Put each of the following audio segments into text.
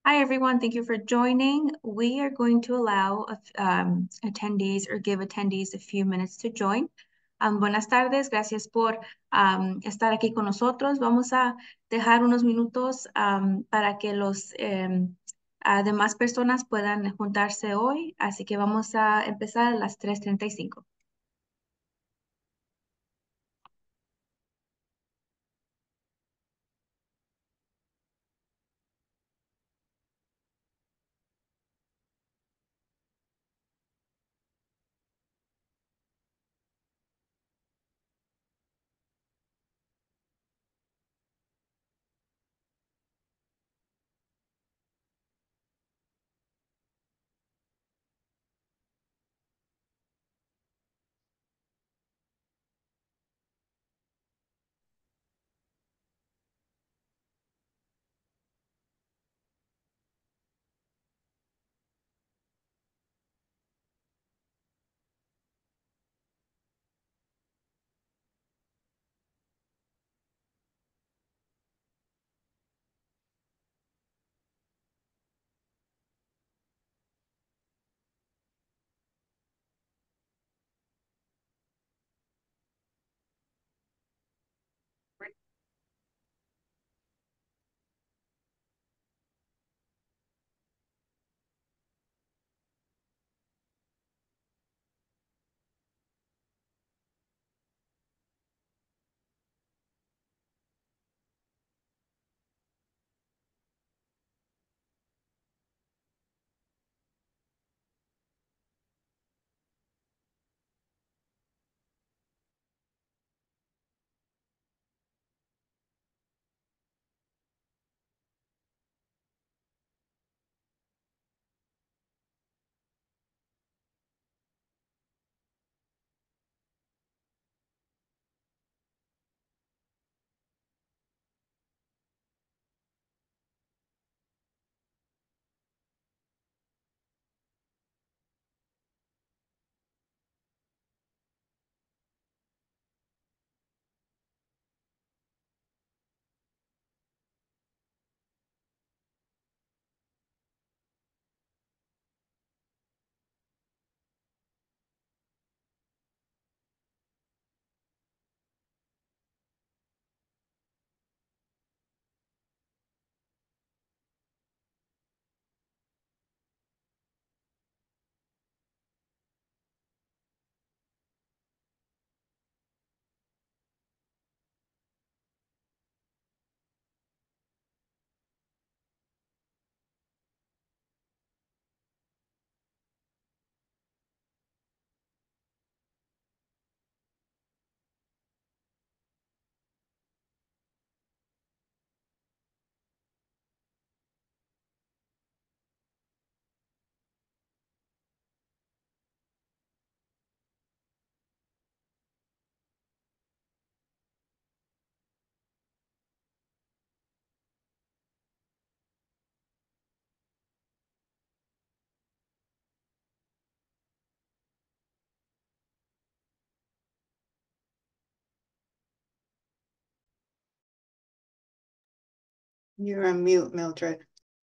Hi, everyone. Thank you for joining. We are going to allow attendees or give attendees a few minutes to join. Buenas tardes. Gracias por estar aquí con nosotros. Vamos a dejar unos minutos para que los demás personas puedan juntarse hoy. Así que vamos a empezar a las 3:35. You're on mute, Mildred.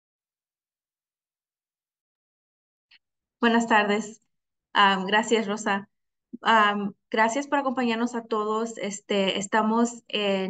Buenas tardes. Gracias, Rosa. Gracias por acompañarnos a todos. Estamos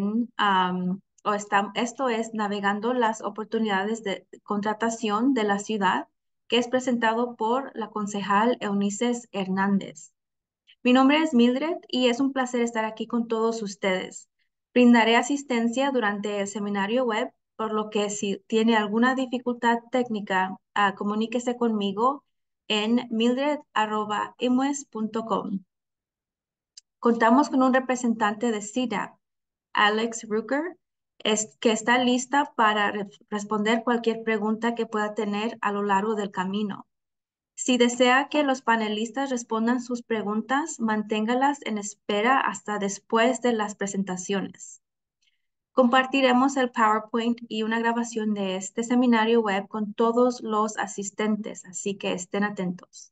esto es Navegando las oportunidades de contratación de la ciudad, que es presentado por la concejal Eunices Hernández. Mi nombre es Mildred y es un placer estar aquí con todos ustedes. Brindaré asistencia durante el seminario web, por lo que si tiene alguna dificultad técnica, comuníquese conmigo en mildred@imwes.com. Contamos con un representante de CDAP, Alex Rucker, que está lista para responder cualquier pregunta que pueda tener a lo largo del camino. Si desea que los panelistas respondan sus preguntas, manténgalas en espera hasta después de las presentaciones. Compartiremos el PowerPoint y una grabación de este seminario web con todos los asistentes, así que estén atentos.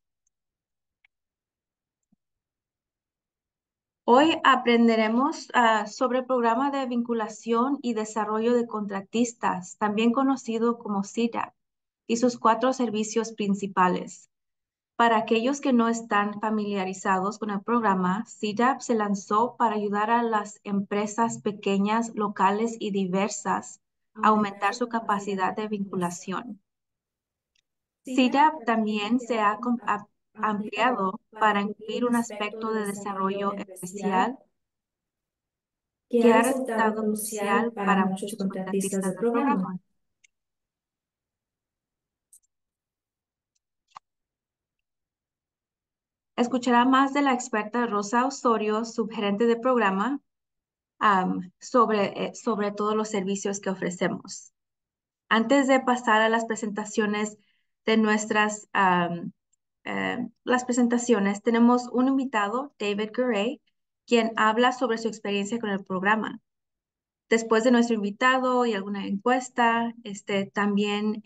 Hoy aprenderemos sobre el programa de vinculación y desarrollo de contratistas, también conocido como CDAP. y sus cuatro servicios principales. Para aquellos que no están familiarizados con el programa, CDAP se lanzó para ayudar a las empresas pequeñas, locales y diversas a Aumentar aumentar su su capacidad capacidad de de vinculación. vinculación. CIDA CDAP también también se se ha ha ampliado ampliado para para incluir incluir un un aspecto aspecto de de desarrollo desarrollo especial especial que ha que ha resultado resultado crucial crucial para para muchos muchos contratistas contratistas del del programa. programa. Escuchará más de la experta Rosa Osorio, subgerente de programa, sobre todos los servicios que ofrecemos. Antes de pasar a las presentaciones de las presentaciones, tenemos un invitado, David Gurray, quien habla sobre su experiencia con el programa. Después de nuestro invitado y alguna encuesta, también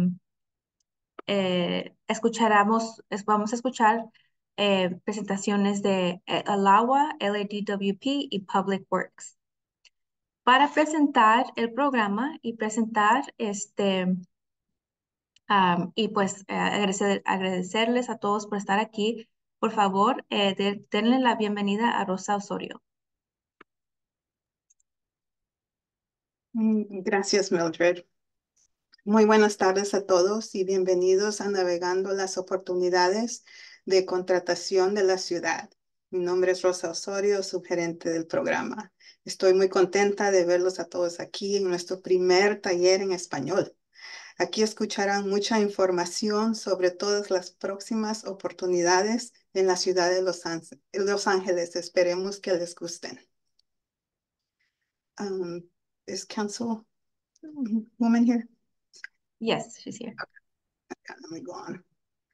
vamos a escuchar presentaciones de Alawa, LADWP y Public Works. Para presentar el programa y presentar y pues agradecerles a todos por estar aquí. Por favor, denle la bienvenida a Rosa Osorio. Gracias, Mildred. Muy buenas tardes a todos y bienvenidos a Navegando las Oportunidades de Contratación de la Ciudad. Mi nombre es Rosa Osorio, subgerente del programa. Estoy muy contenta de verlos a todos aquí en nuestro primer taller en español. Aquí escucharán mucha información sobre todas las próximas oportunidades en la ciudad de Los Ángeles. Esperemos que les gusten. ¿Es Council Woman here? Yes, she's here. Let me go on.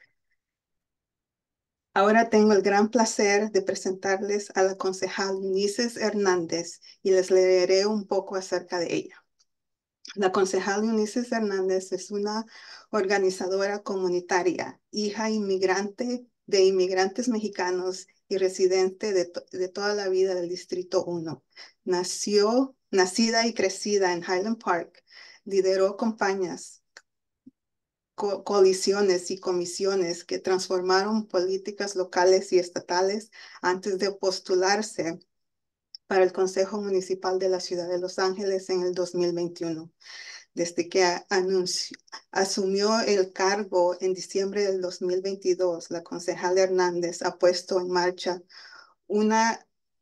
Ahora tengo el gran placer de presentarles a la concejal Ulises Hernández y les leeré un poco acerca de ella. La concejal Ulises Hernández es una organizadora comunitaria, hija inmigrante de inmigrantes mexicanos y residente de toda la vida del Distrito 1. Nacida y crecida en Highland Park, lideró campañas, coaliciones y comisiones que transformaron políticas locales y estatales antes de postularse para el Consejo Municipal de la Ciudad de Los Ángeles en el 2021. Desde que asumió el cargo en diciembre del 2022, la concejal Hernández ha puesto en marcha una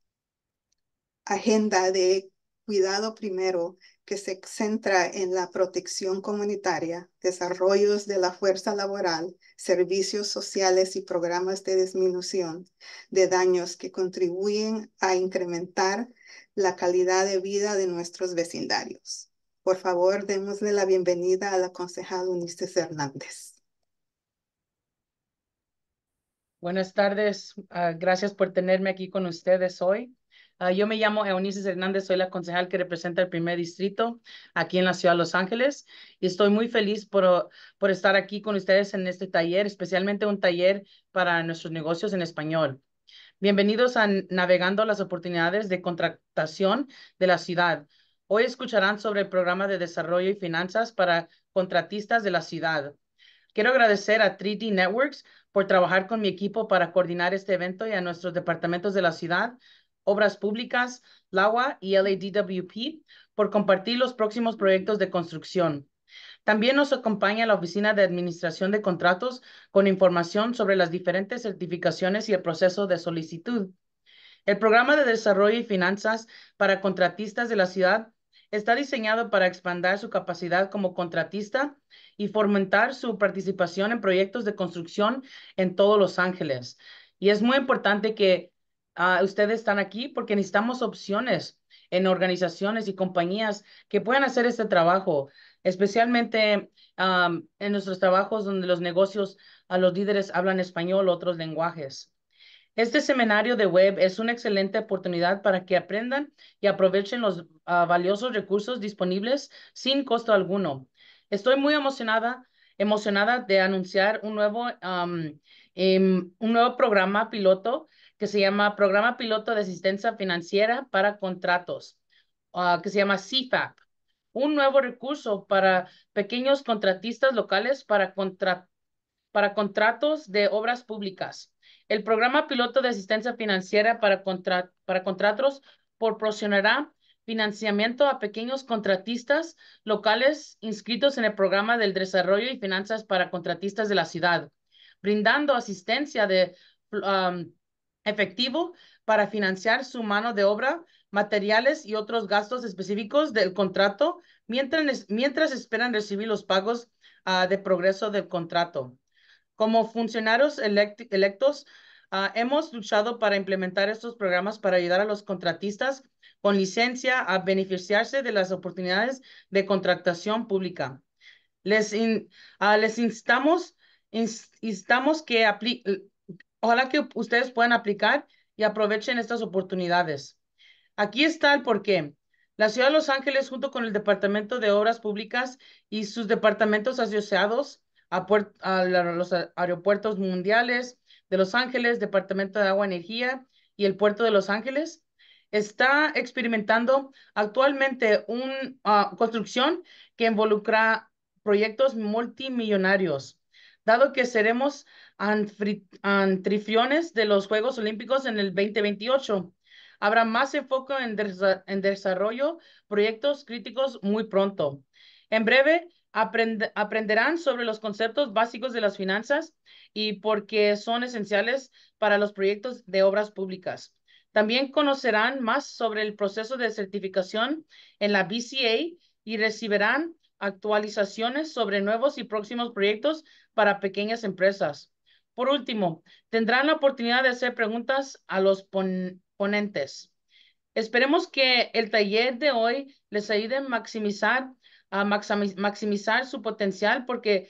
agenda de cuidado primero que se centra en la protección comunitaria, desarrollos de la fuerza laboral, servicios sociales y programas de disminución de daños que contribuyen a incrementar la calidad de vida de nuestros vecindarios. Por favor, démosle la bienvenida a la concejal Ulises Hernández. Buenas tardes, gracias por tenerme aquí con ustedes hoy. Yo me llamo Eunices Hernández, soy la concejal que representa el primer distrito aquí en la ciudad de Los Ángeles y estoy muy feliz por estar aquí con ustedes en este taller, especialmente un taller para nuestros negocios en español. Bienvenidos a Navegando las Oportunidades de Contratación de la Ciudad. Hoy escucharán sobre el programa de desarrollo y finanzas para contratistas de la ciudad. Quiero agradecer a 3D Networks por trabajar con mi equipo para coordinar este evento y a nuestros departamentos de la ciudad, Obras Públicas, LAWA y LADWP por compartir los próximos proyectos de construcción. También nos acompaña la Oficina de Administración de Contratos con información sobre las diferentes certificaciones y el proceso de solicitud. El programa de desarrollo y finanzas para contratistas de la ciudad está diseñado para expandir su capacidad como contratista y fomentar su participación en proyectos de construcción en todos Los Ángeles. Y es muy importante que ustedes están aquí porque necesitamos opciones en organizaciones y compañías que puedan hacer este trabajo, especialmente en nuestros trabajos donde los negocios, a los líderes hablan español, otros lenguajes. Este seminario de web es una excelente oportunidad para que aprendan y aprovechen los valiosos recursos disponibles sin costo alguno. Estoy muy emocionada de anunciar un nuevo programa piloto que se llama Programa Piloto de Asistencia Financiera para Contratos, que se llama CFAP. un nuevo recurso para pequeños contratistas locales para contratos de obras públicas. El programa piloto de asistencia financiera para contratos proporcionará financiamiento a pequeños contratistas locales inscritos en el programa del desarrollo y finanzas para contratistas de la ciudad, brindando asistencia de efectivo para financiar su mano de obra, materiales y otros gastos específicos del contrato mientras esperan recibir los pagos de progreso del contrato. Como funcionarios electos, hemos luchado para implementar estos programas para ayudar a los contratistas con licencia a beneficiarse de las oportunidades de contratación pública. Les instamos que ojalá que ustedes puedan aplicar y aprovechen estas oportunidades. Aquí está el porqué. La Ciudad de Los Ángeles, junto con el Departamento de Obras Públicas y sus departamentos asociados los aeropuertos mundiales de Los Ángeles, Departamento de Agua y Energía y el Puerto de Los Ángeles, está experimentando actualmente una construcción que involucra proyectos multimillonarios. Dado que seremos anfitriones de los Juegos Olímpicos en el 2028, habrá más enfoque en desarrollo proyectos críticos muy pronto. En breve, aprenderán sobre los conceptos básicos de las finanzas y por qué son esenciales para los proyectos de obras públicas. También conocerán más sobre el proceso de certificación en la BCA y recibirán actualizaciones sobre nuevos y próximos proyectos para pequeñas empresas. Por último, tendrán la oportunidad de hacer preguntas a los ponentes. Esperemos que el taller de hoy les ayude a maximizar su potencial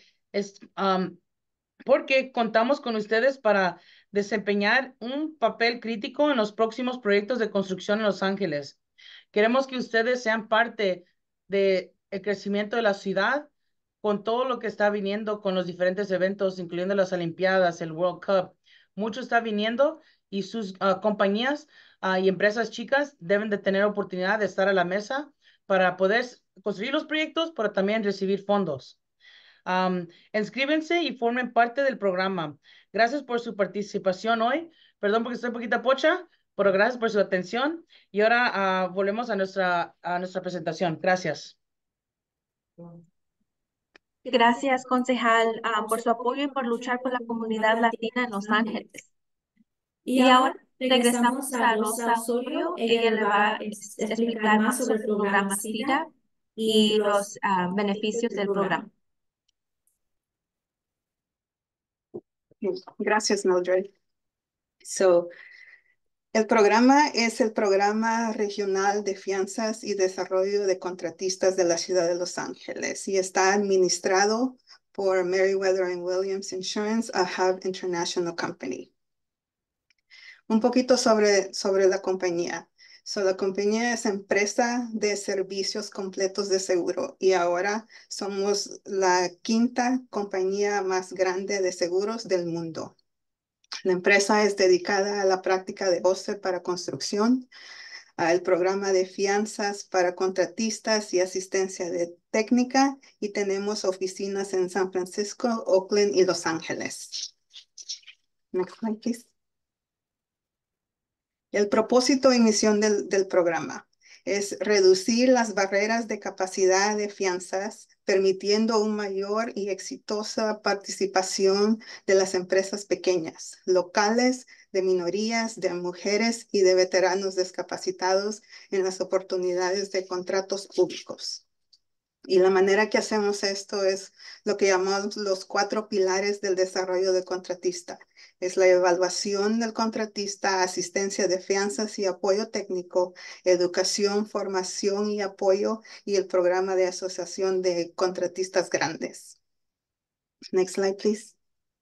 porque contamos con ustedes para desempeñar un papel crítico en los próximos proyectos de construcción en Los Ángeles. Queremos que ustedes sean parte del crecimiento de la ciudad con todo lo que está viniendo con los diferentes eventos, incluyendo las Olimpiadas, el World Cup. Mucho está viniendo y sus compañías y empresas chicas deben de tener oportunidad de estar a la mesa para poder construir los proyectos, pero también recibir fondos. Inscríbense y formen parte del programa. Gracias por su participación hoy. Perdón porque estoy un poquito pocha, pero gracias por su atención. Y ahora volvemos a nuestra presentación. Gracias. Gracias, concejal, por su apoyo y por luchar por la comunidad latina en Los Ángeles. Y ahora regresamos a Rosa Osorio. Ella le va a explicar más sobre el programa SIDA y los beneficios del programa. Gracias, Mildred. El programa es el Programa Regional de Fianzas y Desarrollo de Contratistas de la Ciudad de Los Ángeles y está administrado por Meriwether & Williams Insurance, a Hub International Company. Un poquito sobre la compañía. La compañía es empresa de servicios completos de seguro y ahora somos la quinta compañía más grande de seguros del mundo. La empresa es dedicada a la práctica de OSER para construcción, al programa de fianzas para contratistas y asistencia técnica, y tenemos oficinas en San Francisco, Oakland y Los Ángeles. Next slide, please. El propósito y misión del programa es reducir las barreras de capacidad de fianzas, permitiendo una mayor y exitosa participación de las empresas pequeñas, locales, de minorías, de mujeres y de veteranos discapacitados en las oportunidades de contratos públicos. Y la manera que hacemos esto es lo que llamamos los 4 pilares del desarrollo del contratista. Es la evaluación del contratista, asistencia de fianzas y apoyo técnico, educación, formación y apoyo, y el programa de asociación de contratistas grandes. Next slide, please.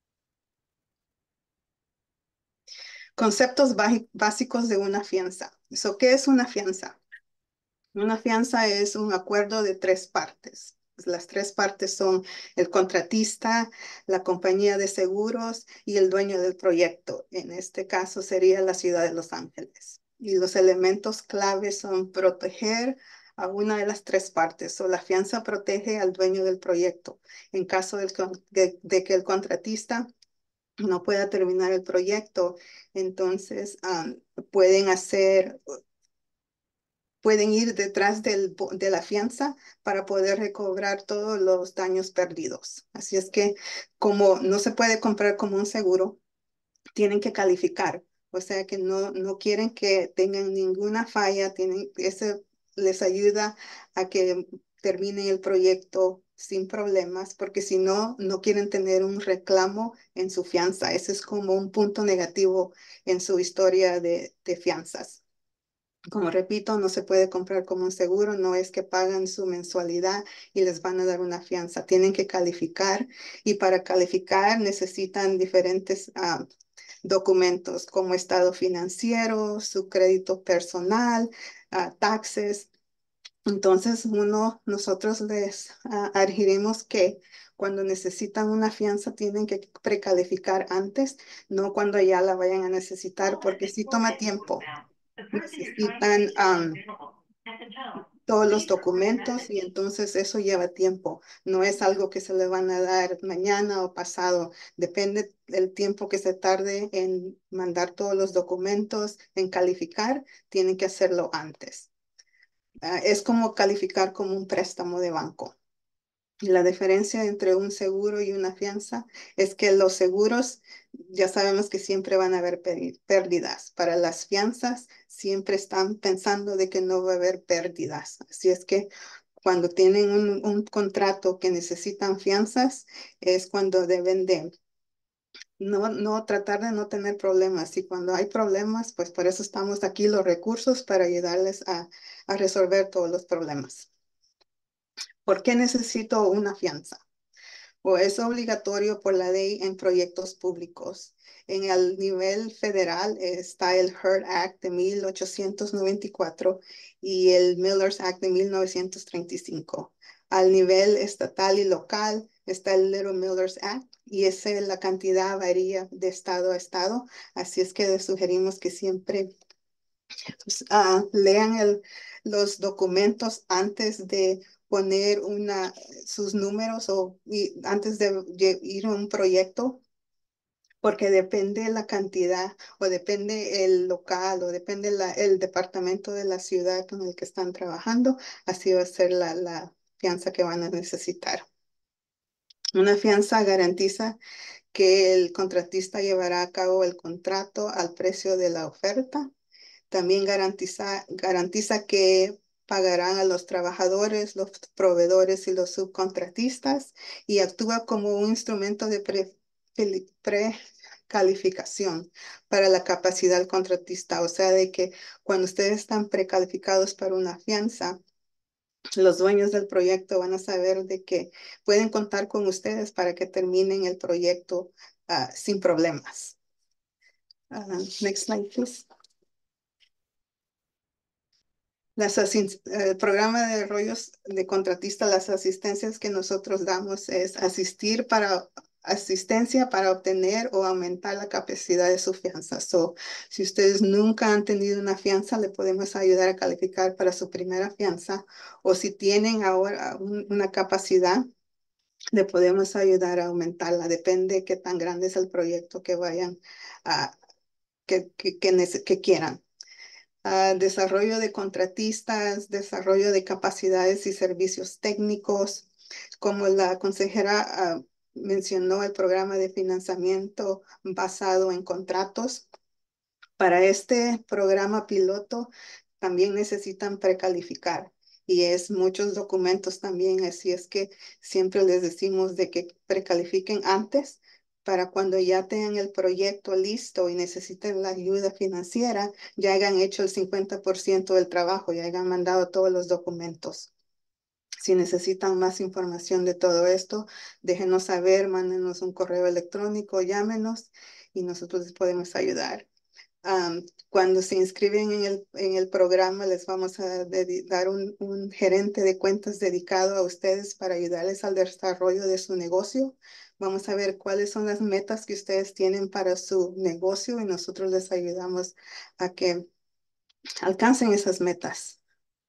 Conceptos básicos de una fianza. ¿Qué es una fianza? Una fianza es un acuerdo de 3 partes. Las 3 partes son el contratista, la compañía de seguros y el dueño del proyecto. En este caso sería la Ciudad de Los Ángeles. Y los elementos claves son proteger a una de las tres partes. O la fianza protege al dueño del proyecto. En caso de que el contratista no pueda terminar el proyecto, entonces pueden pueden ir detrás de la fianza para poder recobrar todos los daños perdidos. Así es que como no se puede comprar como un seguro, tienen que calificar. O sea que no quieren que tengan ninguna falla, eso les ayuda a que terminen el proyecto sin problemas, porque si no, no quieren tener un reclamo en su fianza. Ese es como un punto negativo en su historia de fianzas. Como repito, no se puede comprar como un seguro, no es que pagan su mensualidad y les van a dar una fianza. Tienen que calificar y para calificar necesitan diferentes documentos como estado financiero, su crédito personal, taxes. Entonces, nosotros les adherimos que cuando necesitan una fianza tienen que precalificar antes, no cuando ya la vayan a necesitar, porque sí toma tiempo. Necesitan todos los documentos y entonces eso lleva tiempo. No es algo que se le van a dar mañana o pasado. Depende del tiempo que se tarde en mandar todos los documentos, en calificar, tienen que hacerlo antes. Es como calificar como un préstamo de banco. La diferencia entre un seguro y una fianza es que los seguros ya sabemos que siempre van a haber pérdidas. Para las fianzas siempre están pensando de que no va a haber pérdidas. Así es que cuando tienen un contrato que necesitan fianzas es cuando deben de no tratar de no tener problemas. Y cuando hay problemas, pues por eso estamos aquí los recursos para ayudarles a resolver todos los problemas. ¿Por qué necesito una fianza? O es obligatorio por la ley en proyectos públicos. En el nivel federal está el HURD Act de 1894 y el Miller's Act de 1935. Al nivel estatal y local está el Little Miller's Act y la cantidad varía de estado a estado. Así es que les sugerimos que siempre lean los documentos antes de poner sus números antes de ir a un proyecto, porque depende la cantidad o depende el local o depende el departamento de la ciudad con el que están trabajando, así va a ser la fianza que van a necesitar. Una fianza garantiza que el contratista llevará a cabo el contrato al precio de la oferta. También garantiza que pagarán a los trabajadores, los proveedores y los subcontratistas y actúa como un instrumento de precalificación para la capacidad del contratista. O sea, de que cuando ustedes están precalificados para una fianza, los dueños del proyecto van a saber de que pueden contar con ustedes para que terminen el proyecto sin problemas. Next slide, please. El programa de rollos de contratista, las asistencias que nosotros damos es asistencia para obtener o aumentar la capacidad de su fianza. Si ustedes nunca han tenido una fianza, le podemos ayudar a calificar para su primera fianza. O si tienen ahora una capacidad, le podemos ayudar a aumentarla. Depende de qué tan grande es el proyecto que vayan que quieran. Desarrollo de contratistas, desarrollo de capacidades y servicios técnicos. Como la consejera mencionó, el programa de financiamiento basado en contratos. Para este programa piloto también necesitan precalificar y es muchos documentos también, así es que siempre les decimos de que precalifiquen antes para cuando ya tengan el proyecto listo y necesiten la ayuda financiera, ya hayan hecho el 50% del trabajo, ya hayan mandado todos los documentos. Si necesitan más información de todo esto, déjenos saber, mándenos un correo electrónico, llámenos y nosotros les podemos ayudar. Cuando se inscriben en el programa, les vamos a dar un gerente de cuentas dedicado a ustedes para ayudarles al desarrollo de su negocio. Vamos a ver cuáles son las metas que ustedes tienen para su negocio y nosotros les ayudamos a que alcancen esas metas.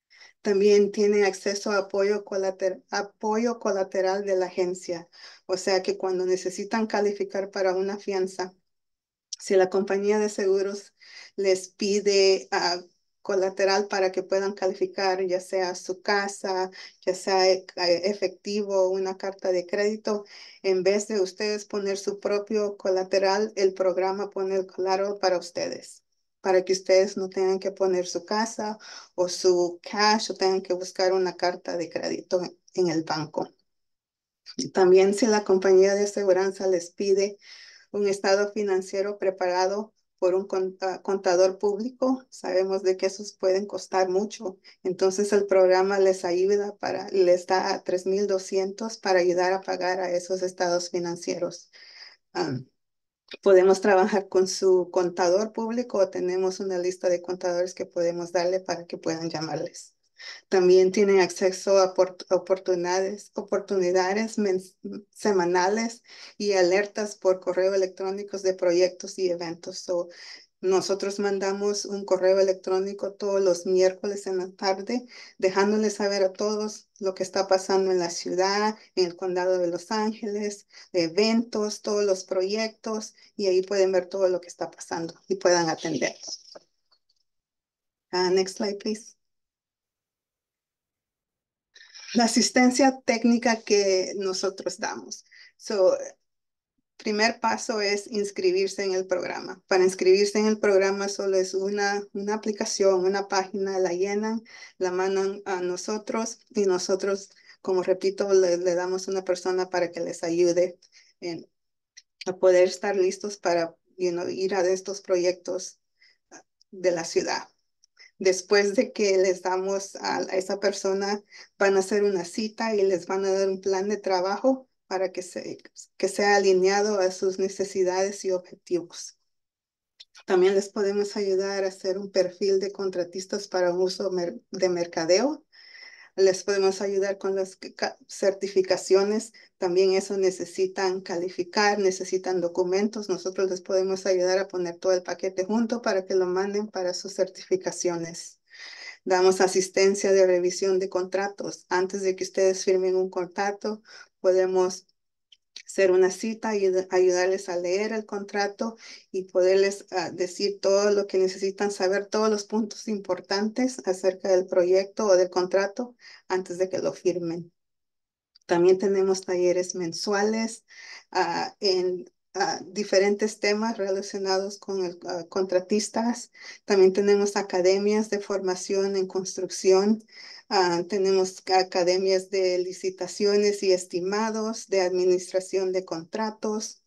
También tienen acceso a apoyo colateral de la agencia. O sea que cuando necesitan calificar para una fianza, si la compañía de seguros les pide colateral para que puedan calificar, ya sea su casa, ya sea efectivo o una carta de crédito, en vez de ustedes poner su propio colateral, el programa pone el collateral para ustedes, para que ustedes no tengan que poner su casa o su cash o tengan que buscar una carta de crédito en el banco. También si la compañía de aseguranza les pide un estado financiero preparado por un contador público, sabemos de que esos pueden costar mucho. Entonces el programa les ayuda les da 3,200 para ayudar a pagar a esos estados financieros. Podemos trabajar con su contador público o tenemos una lista de contadores que podemos darle para que puedan llamarles. También tienen acceso a oportunidades semanales y alertas por correo electrónicos de proyectos y eventos. Nosotros mandamos un correo electrónico todos los miércoles en la tarde, dejándoles saber a todos lo que está pasando en la ciudad, en el condado de Los Ángeles, eventos, todos los proyectos, y ahí pueden ver todo lo que está pasando y puedan atender. Next slide, please. La asistencia técnica que nosotros damos. Primer paso es inscribirse en el programa. Para inscribirse en el programa solo es una aplicación, una página, la llenan, la mandan a nosotros y nosotros, como repito, le damos una persona para que les ayude a poder estar listos para ir a estos proyectos de la ciudad. Después de que les damos a esa persona, van a hacer una cita y les van a dar un plan de trabajo para que sea alineado a sus necesidades y objetivos. También les podemos ayudar a hacer un perfil de contratistas para un uso de mercadeo. Les podemos ayudar con las certificaciones. También eso necesitan calificar, necesitan documentos. Nosotros les podemos ayudar a poner todo el paquete junto para que lo manden para sus certificaciones. Damos asistencia de revisión de contratos. Antes de que ustedes firmen un contrato, podemos hacer una cita y ayudarles a leer el contrato y poderles decir todo lo que necesitan saber, todos los puntos importantes acerca del proyecto o del contrato antes de que lo firmen. También tenemos talleres mensuales en diferentes temas relacionados con contratistas. También tenemos academias de formación en construcción. Tenemos academias de licitaciones y estimados, de administración de contratos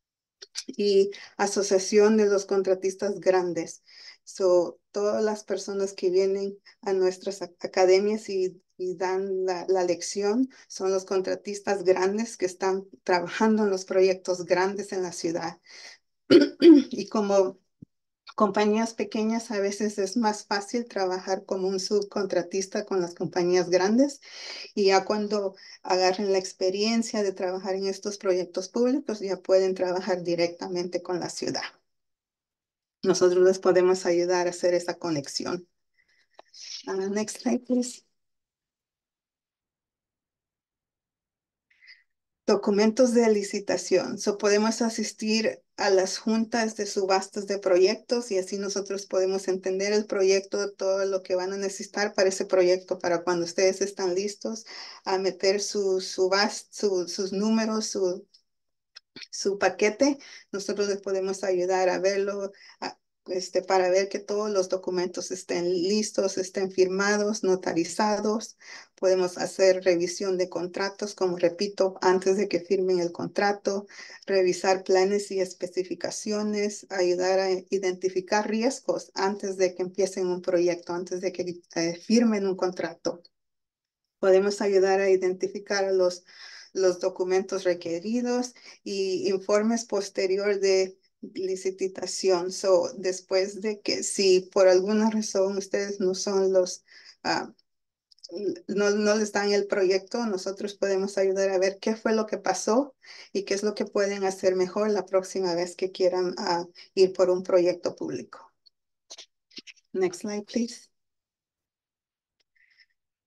y asociación de los contratistas grandes. Todas las personas que vienen a nuestras academias y dan la lección son los contratistas grandes que están trabajando en los proyectos grandes en la ciudad. Y como compañías pequeñas, a veces es más fácil trabajar como un subcontratista con las compañías grandes. Y ya cuando agarren la experiencia de trabajar en estos proyectos públicos, ya pueden trabajar directamente con la ciudad. Nosotros les podemos ayudar a hacer esa conexión. Next slide, please. Documentos de licitación. Podemos asistir a las juntas de subastas de proyectos y así nosotros podemos entender el proyecto, todo lo que van a necesitar para ese proyecto, para cuando ustedes están listos a meter sus números, su paquete, nosotros les podemos ayudar a verlo, para ver que todos los documentos estén listos, estén firmados, notarizados. Podemos hacer revisión de contratos, como repito, antes de que firmen el contrato, revisar planes y especificaciones, ayudar a identificar riesgos antes de que empiecen un proyecto, antes de que firmen un contrato. Podemos ayudar a identificar los documentos requeridos y informes posterior de licitación. Después de que si por alguna razón ustedes no son no les dan el proyecto, nosotros podemos ayudar a ver qué fue lo que pasó y qué es lo que pueden hacer mejor la próxima vez que quieran ir por un proyecto público. Next slide, please.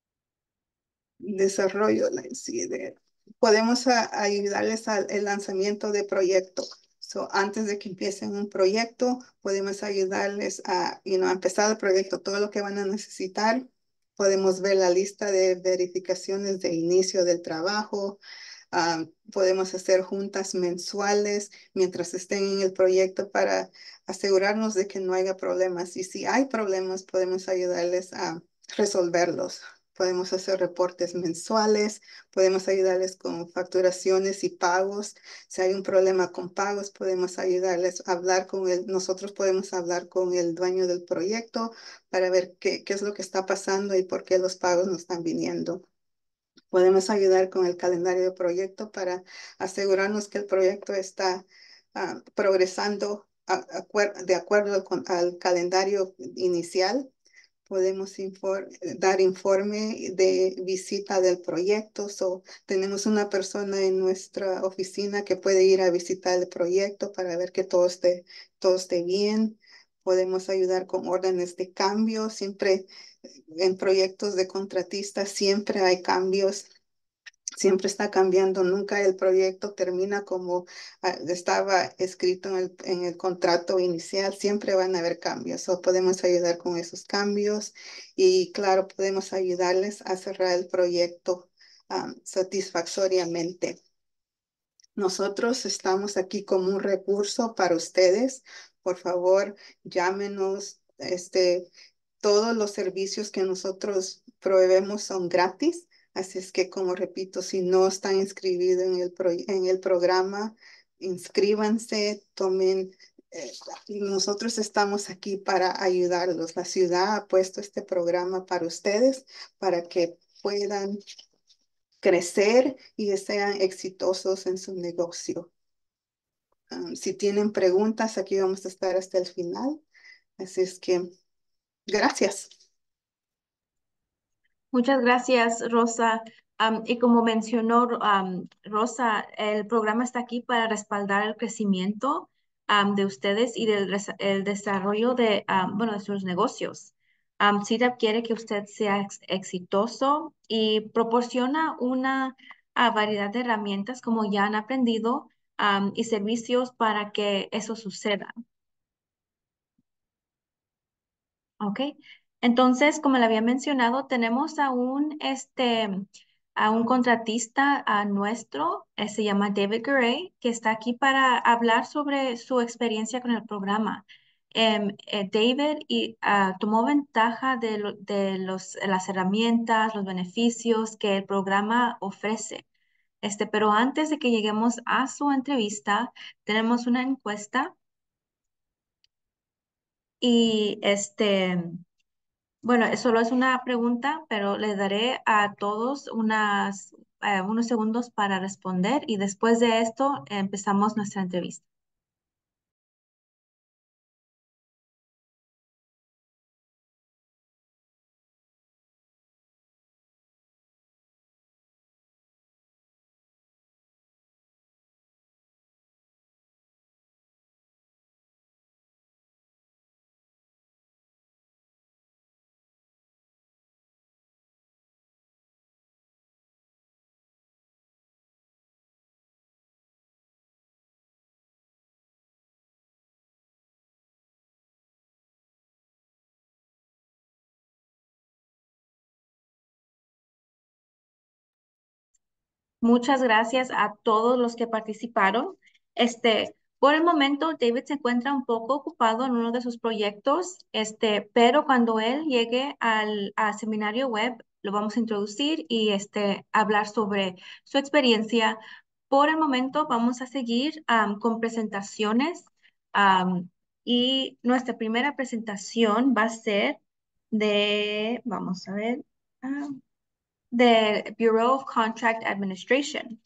desarrollo, podemos ayudarles al el lanzamiento de proyectos. So, antes de que empiecen un proyecto, podemos ayudarles a empezar el proyecto, todo lo que van a necesitar. Podemos ver la lista de verificaciones de inicio del trabajo. Podemos hacer juntas mensuales mientras estén en el proyecto para asegurarnos de que no haya problemas. Y si hay problemas, podemos ayudarles a resolverlos. Podemos hacer reportes mensuales, podemos ayudarles con facturaciones y pagos. Si hay un problema con pagos, podemos ayudarles a hablar con nosotros podemos hablar con el dueño del proyecto para ver qué es lo que está pasando y por qué los pagos no están viniendo. Podemos ayudar con el calendario de proyecto para asegurarnos que el proyecto está progresando de acuerdo al calendario inicial. Podemos dar informe de visita del proyecto. Tenemos una persona en nuestra oficina que puede ir a visitar el proyecto para ver que todo esté bien. Podemos ayudar con órdenes de cambio. Siempre en proyectos de contratistas, siempre hay cambios. Siempre está cambiando, nunca el proyecto termina como estaba escrito en el contrato inicial, siempre van a haber cambios, o podemos ayudar con esos cambios y claro, podemos ayudarles a cerrar el proyecto satisfactoriamente. Nosotros estamos aquí como un recurso para ustedes. Por favor, llámenos. Todos los servicios que nosotros proveemos son gratis. Así es que, como repito, si no están inscribidos en el programa, inscríbanse, tomen. Nosotros estamos aquí para ayudarlos. La ciudad ha puesto este programa para ustedes, para que puedan crecer y sean exitosos en su negocio. Si tienen preguntas, aquí vamos a estar hasta el final. Así es que, gracias. Muchas gracias, Rosa. Y como mencionó Rosa, el programa está aquí para respaldar el crecimiento de ustedes y el desarrollo de, bueno, de sus negocios. CIDAP quiere que usted sea exitoso y proporciona una variedad de herramientas, como ya han aprendido, y servicios para que eso suceda. Ok, entonces, como le había mencionado, tenemos a un contratista nuestro, se llama David Garay, que está aquí para hablar sobre su experiencia con el programa. David tomó ventaja las herramientas, los beneficios que el programa ofrece. Pero antes de que lleguemos a su entrevista, tenemos una encuesta y bueno, solo es una pregunta, pero le daré a todos unos segundos para responder y después de esto empezamos nuestra entrevista. Muchas gracias a todos los que participaron. Por el momento, David se encuentra un poco ocupado en uno de sus proyectos, pero cuando él llegue al seminario web, lo vamos a introducir y hablar sobre su experiencia. Por el momento, vamos a seguir con presentaciones y nuestra primera presentación va a ser vamos a ver. The Bureau of Contract Administration.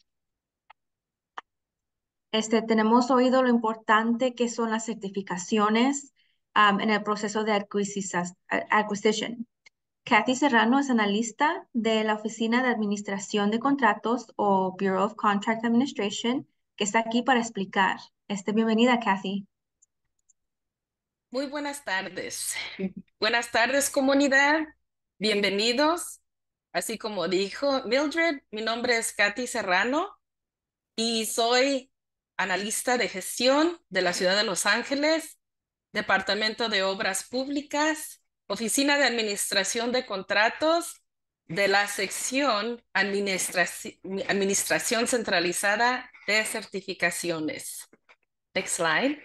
Tenemos oído lo importante que son las certificaciones en el proceso de acquisition. Kathy Serrano es analista de la Oficina de Administración de Contratos o Bureau of Contract Administration, que está aquí para explicar. Bienvenida, Kathy. Muy buenas tardes. Buenas tardes, comunidad. Bienvenidos. así como dijo Mildred, mi nombre es Katy Serrano y soy analista de gestión de la ciudad de Los Ángeles, Departamento de Obras Públicas, Oficina de Administración de Contratos de la sección Administración Centralizada de Certificaciones. Next slide.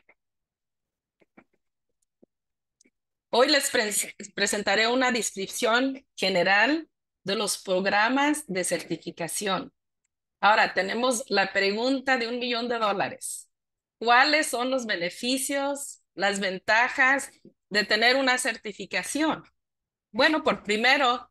Hoy les presentaré una descripción general de los programas de certificación. Ahora tenemos la pregunta de $1,000,000. ¿Cuáles son los beneficios, las ventajas de tener una certificación? Bueno, por primero,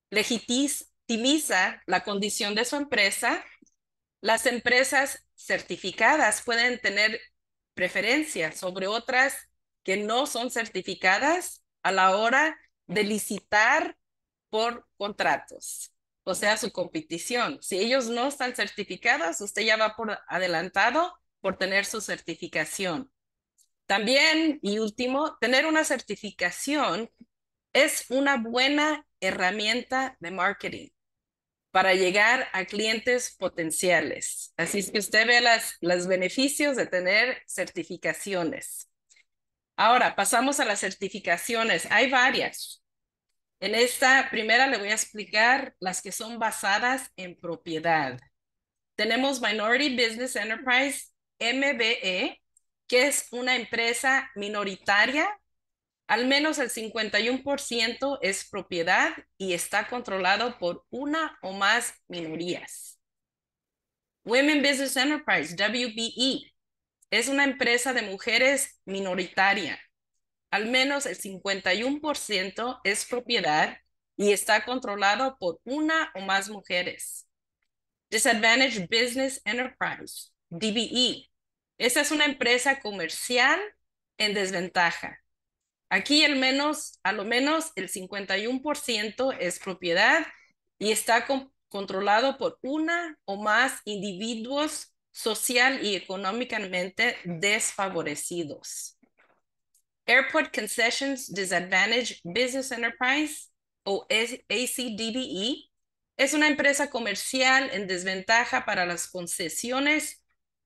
legitimiza la condición de su empresa. Las empresas certificadas pueden tener preferencias sobre otras que no son certificadas a la hora de licitar por contratos, o sea, su competición. Si ellos no están certificados, usted ya va por adelantado por tener su certificación. También, y último, tener una certificación es una buena herramienta de marketing para llegar a clientes potenciales. Así es que usted ve los beneficios de tener certificaciones. Ahora, pasamos a las certificaciones. Hay varias. En esta primera le voy a explicar las que son basadas en propiedad. Tenemos Minority Business Enterprise, MBE, que es una empresa minoritaria. Al menos el 51% es propiedad y está controlado por una o más minorías. Women Business Enterprise, WBE, es una empresa de mujeres minoritaria. Al menos el 51% es propiedad y está controlado por una o más mujeres. Disadvantaged Business Enterprise, DBE. Esta es una empresa comercial en desventaja. Aquí a lo menos el 51% es propiedad y está controlado por una o más individuos social y económicamente desfavorecidos. Airport Concessions Disadvantaged Business Enterprise, o ACDBE, es una empresa comercial en desventaja para las concesiones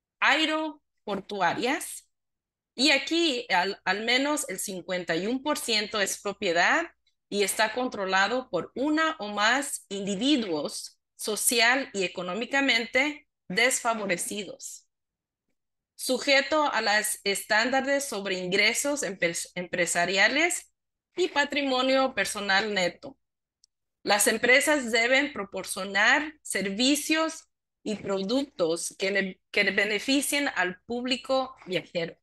aeroportuarias. Y aquí al menos el 51% es propiedad y está controlado por una o más individuos social y económicamente desfavorecidos. Sujeto a los estándares sobre ingresos empresariales y patrimonio personal neto. Las empresas deben proporcionar servicios y productos que beneficien al público viajero.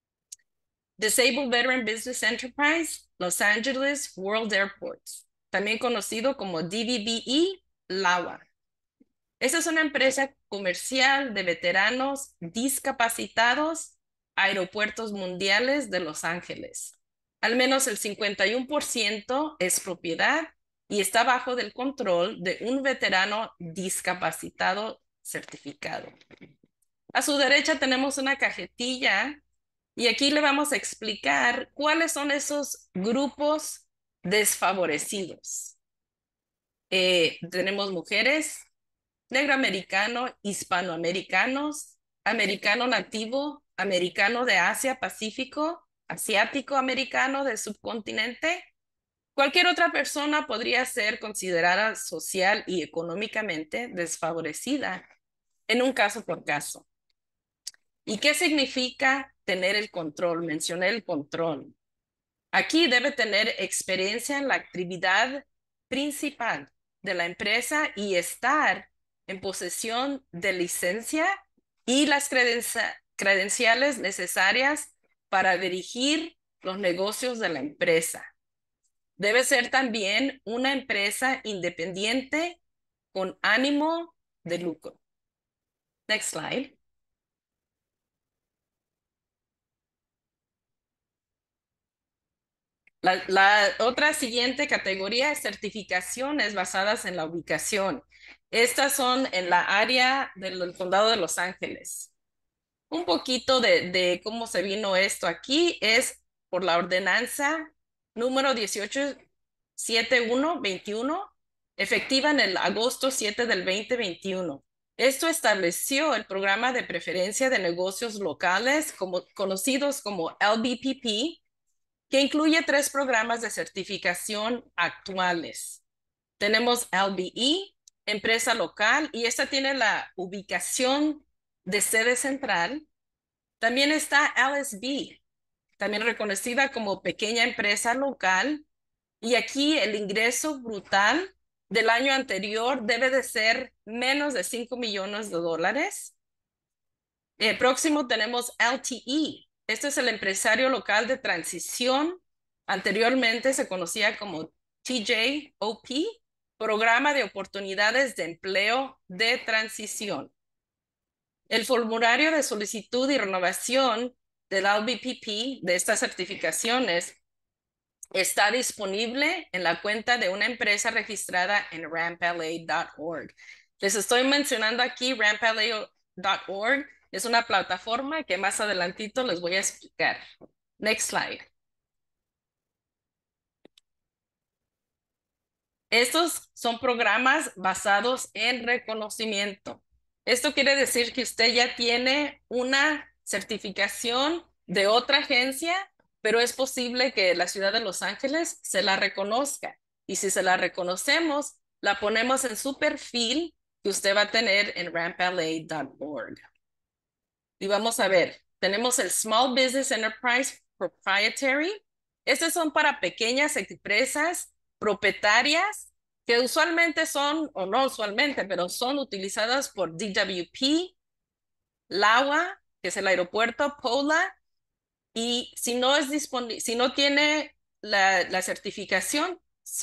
Disabled Veteran Business Enterprise, Los Angeles World Airports, también conocido como DVBE, LAWA. Esta es una empresa comercial de veteranos discapacitados, aeropuertos mundiales de Los Ángeles. Al menos el 51% es propiedad y está bajo del control de un veterano discapacitado certificado. A su derecha tenemos una cajetilla y aquí le vamos a explicar cuáles son esos grupos desfavorecidos. Tenemos mujeres, negroamericano, hispanoamericanos, americano nativo, americano de Asia, Pacífico, asiático americano del subcontinente. Cualquier otra persona podría ser considerada social y económicamente desfavorecida en un caso por caso. ¿Y qué significa tener el control? Mencioné el control. Aquí debe tener experiencia en la actividad principal de la empresa y estar en posesión de licencia y las credenciales necesarias para dirigir los negocios de la empresa. Debe ser también una empresa independiente con ánimo de lucro. Next slide. La otra siguiente categoría es certificaciones basadas en la ubicación. Estas son en la área del condado de Los Ángeles. Un poquito de cómo se vino esto aquí es por la ordenanza número 187121. efectiva en el agosto 7 del 2021. Esto estableció el programa de preferencia de negocios locales, conocidos como LBPP, que incluye 3 programas de certificación actuales. Tenemos LBE, empresa local, y esta tiene la ubicación de sede central. También está LSB, también reconocida como pequeña empresa local, y aquí el ingreso brutal del año anterior debe de ser menos de $5 millones. Próximo tenemos LTE. Este es el empresario local de transición. Anteriormente se conocía como TJOP, Programa de Oportunidades de Empleo de Transición. El formulario de solicitud y renovación del LBPP de estas certificaciones está disponible en la cuenta de una empresa registrada en rampla.org. Les estoy mencionando aquí rampla.org. Es una plataforma que más adelantito les voy a explicar. Next slide. Estos son programas basados en reconocimiento. Esto quiere decir que usted ya tiene una certificación de otra agencia, pero es posible que la ciudad de Los Ángeles se la reconozca. Y si se la reconocemos, la ponemos en su perfil que usted va a tener en rampla.org. Y vamos a ver, tenemos el Small Business Enterprise Proprietary. Estos son para pequeñas empresas propietarias que usualmente son, o no usualmente, pero son utilizadas por DWP, LAWA, que es el aeropuerto, POLA, y si no es disponible, si no tiene la certificación,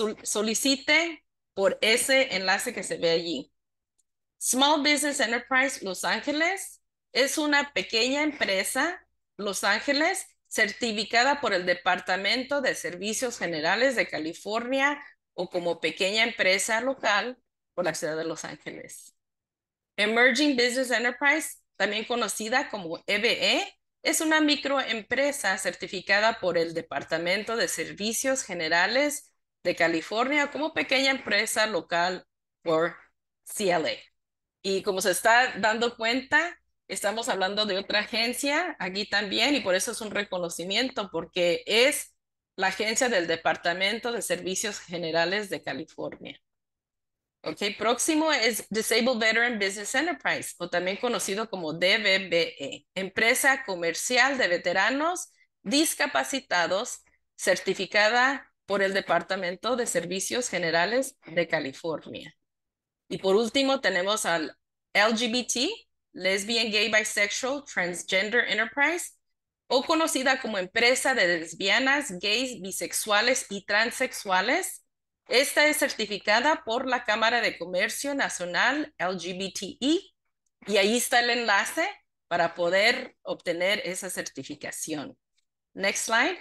solicite por ese enlace que se ve allí. Small Business Enterprise Los Ángeles es una pequeña empresa, Los Ángeles, certificada por el Departamento de Servicios Generales de California o como pequeña empresa local por la ciudad de Los Ángeles. Emerging Business Enterprise, también conocida como EBE, es una microempresa certificada por el Departamento de Servicios Generales de California como pequeña empresa local por CLA. Y como se está dando cuenta, estamos hablando de otra agencia aquí también, y por eso es un reconocimiento, porque es la agencia del Departamento de Servicios Generales de California. Ok, próximo es Disabled Veteran Business Enterprise, o también conocido como DVBE, empresa comercial de veteranos discapacitados certificada por el Departamento de Servicios Generales de California. Y por último tenemos al LGBT, Lesbian, Gay, Bisexual, Transgender Enterprise, o conocida como empresa de lesbianas, gays, bisexuales y transexuales. Esta es certificada por la Cámara de Comercio Nacional LGBTI, y ahí está el enlace para poder obtener esa certificación. Next slide.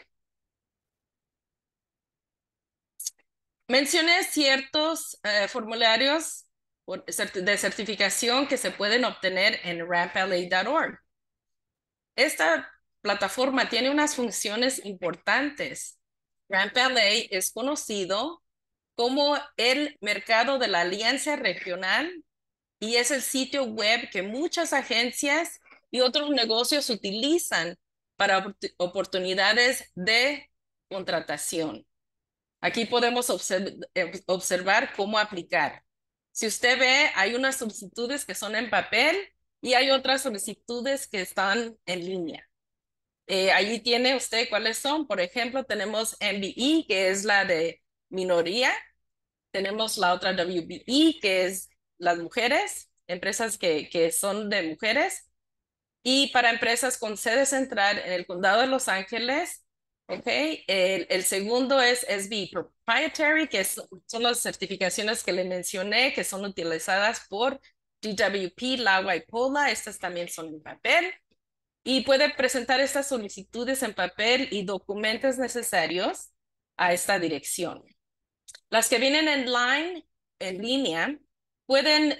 Mencioné ciertos formularios de certificación que se pueden obtener en rampla.org. Esta plataforma tiene unas funciones importantes. Rampla es conocido como el mercado de la alianza regional y es el sitio web que muchas agencias y otros negocios utilizan para oportunidades de contratación. Aquí podemos observar cómo aplicar. Si usted ve, hay unas solicitudes que son en papel y hay otras solicitudes que están en línea. Allí tiene usted cuáles son. Por ejemplo, tenemos MBE, que es la de minoría. Tenemos la otra WBE, que es las mujeres, empresas que son de mujeres. Y para empresas con sede central en el condado de Los Ángeles, okay, el segundo es SB Proprietary, que son las certificaciones que le mencioné, que son utilizadas por DWP, LAWA y POLA. Estas también son en papel. Y puede presentar estas solicitudes en papel y documentos necesarios a esta dirección. Las que vienen en línea, pueden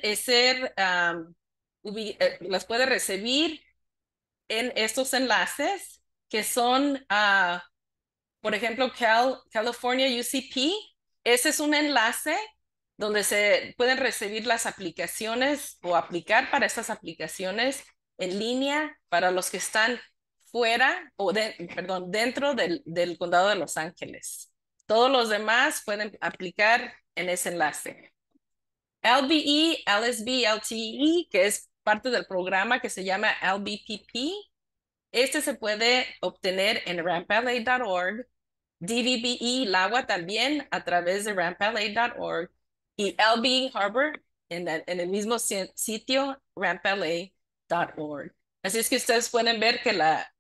las puede recibir en estos enlaces que son, por ejemplo, California UCP. Ese es un enlace donde se pueden recibir las aplicaciones o aplicar para estas aplicaciones en línea para los que están fuera o dentro del condado de Los Ángeles. Todos los demás pueden aplicar en ese enlace. LBE, LSB, LTE, que es parte del programa que se llama LBPP. Este se puede obtener en rampla.org, DVBE, LAGWA también a través de rampla.org y LB Harbor en el mismo sitio rampla.org. Así es que ustedes pueden ver que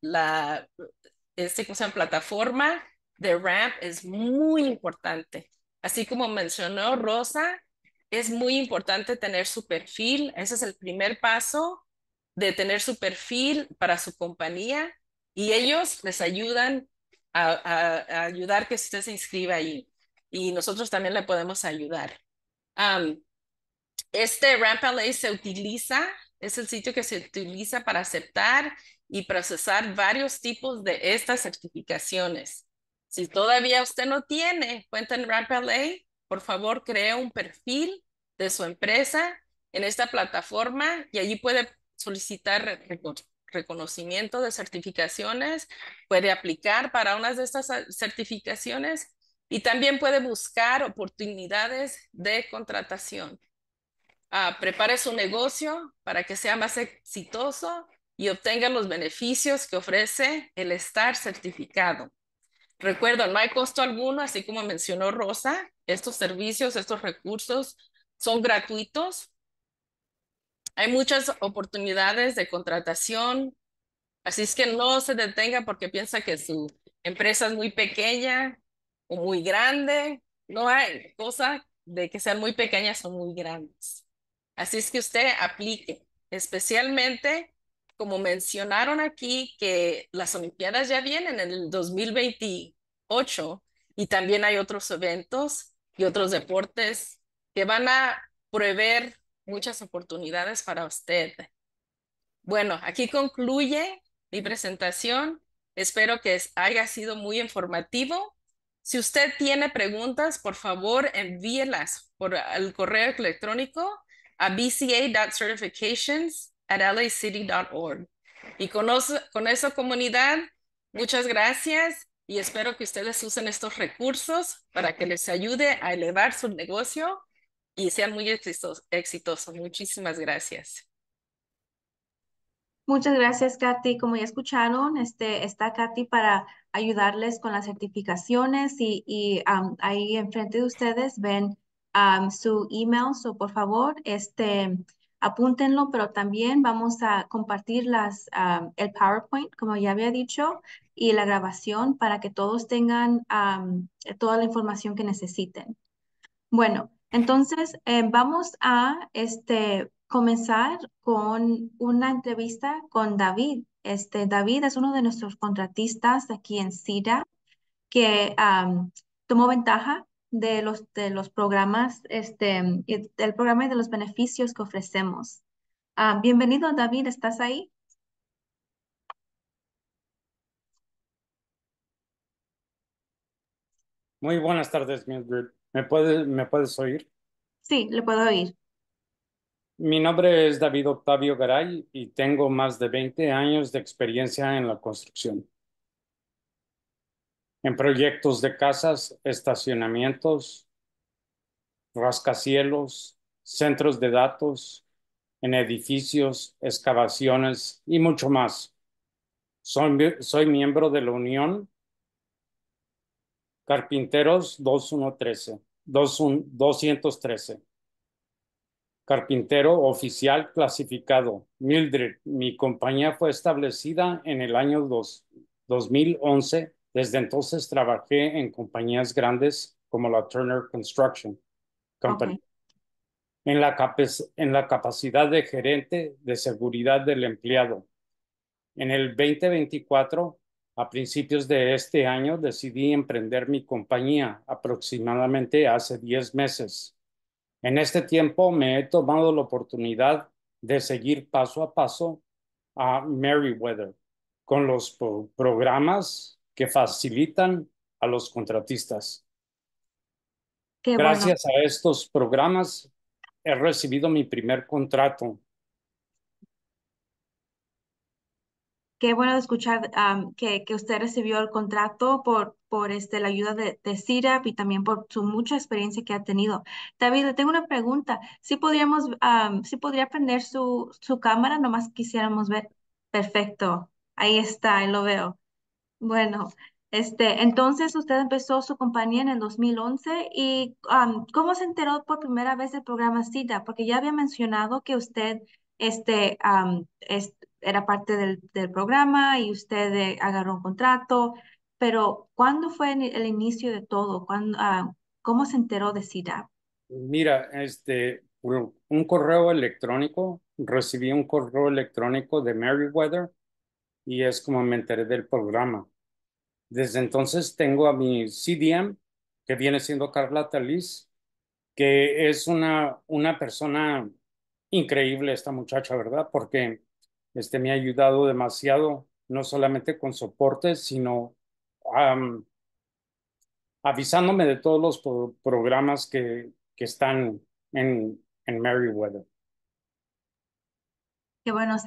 esta plataforma de RAMP es muy importante. Así como mencionó Rosa, es muy importante tener su perfil. Ese es el primer paso de tener su perfil para su compañía y ellos les ayudan a ayudar que usted se inscriba ahí. Y nosotros también le podemos ayudar. Este RampLA se utiliza, es el sitio que se utiliza para aceptar y procesar varios tipos de estas certificaciones. Si todavía usted no tiene cuenta en RampLA, por favor cree un perfil de su empresa en esta plataforma y allí puede solicitar reconocimiento de certificaciones, puede aplicar para unas de estas certificaciones y también puede buscar oportunidades de contratación. Prepare su negocio para que sea más exitoso y obtenga los beneficios que ofrece el estar certificado. Recuerda, no hay costo alguno, así como mencionó Rosa, estos servicios, estos recursos son gratuitos. Hay muchas oportunidades de contratación, así es que no se detenga porque piensa que su empresa es muy pequeña o muy grande. No hay cosa de que sean muy pequeñas o muy grandes. Así es que usted aplique, especialmente como mencionaron aquí que las Olimpiadas ya vienen en el 2028 y también hay otros eventos y otros deportes que van a proveer muchas oportunidades para usted. Bueno, aquí concluye mi presentación. Espero que haya sido muy informativo. Si usted tiene preguntas, por favor, envíelas por el correo electrónico a bca.certifications@lacity.org. Y con eso, comunidad, muchas gracias y espero que ustedes usen estos recursos para que les ayude a elevar su negocio y sean muy exitosos. Muchísimas gracias. Muchas gracias, Katy. Como ya escucharon, está Katy para ayudarles con las certificaciones y ahí enfrente de ustedes ven su email, so por favor, apúntenlo, pero también vamos a compartir el PowerPoint, como ya había dicho, y la grabación para que todos tengan toda la información que necesiten. Bueno, entonces vamos a comenzar con una entrevista con David. David es uno de nuestros contratistas aquí en CIDA que tomó ventaja de los programas, y del programa y de los beneficios que ofrecemos. Bienvenido, David, ¿estás ahí? Muy buenas tardes, Mildred. ¿Me puedes oír? Sí, le puedo oír. Mi nombre es David Octavio Garay y tengo más de 20 años de experiencia en la construcción, en proyectos de casas, estacionamientos, rascacielos, centros de datos, en edificios, excavaciones y mucho más. Soy miembro de la Unión Carpinteros 213. Carpintero oficial clasificado. Mildred, mi compañía fue establecida en el año 2011. Desde entonces trabajé en compañías grandes como la Turner Construction Company. Ok. En la capacidad de gerente de seguridad del empleado. En el 2024, a principios de este año, decidí emprender mi compañía aproximadamente hace 10 meses. En este tiempo me he tomado la oportunidad de seguir paso a paso a Merriweather con los programas que facilitan a los contratistas. Qué bueno. Gracias a estos programas he recibido mi primer contrato. Qué bueno de escuchar que usted recibió el contrato por la ayuda de CIRAP y también por su mucha experiencia que ha tenido. David, le tengo una pregunta. ¿Sí podría prender su cámara? Nomás quisiéramos ver. Perfecto. Ahí está, ahí lo veo. Bueno, entonces usted empezó su compañía en el 2011 y ¿cómo se enteró por primera vez del programa SIDA? Porque ya había mencionado que usted era parte del programa y usted agarró un contrato, pero ¿cuándo fue el inicio de todo? ¿Cómo se enteró de SIDA? Mira, por un correo electrónico, recibí un correo electrónico de Meriwether y es como me enteré del programa. Desde entonces tengo a mi CDM, que viene siendo Carla Talis, que es una persona increíble esta muchacha, ¿verdad? Porque me ha ayudado demasiado, no solamente con soporte, sino am, avisándome de todos los programas que están en Meriwether. Qué bueno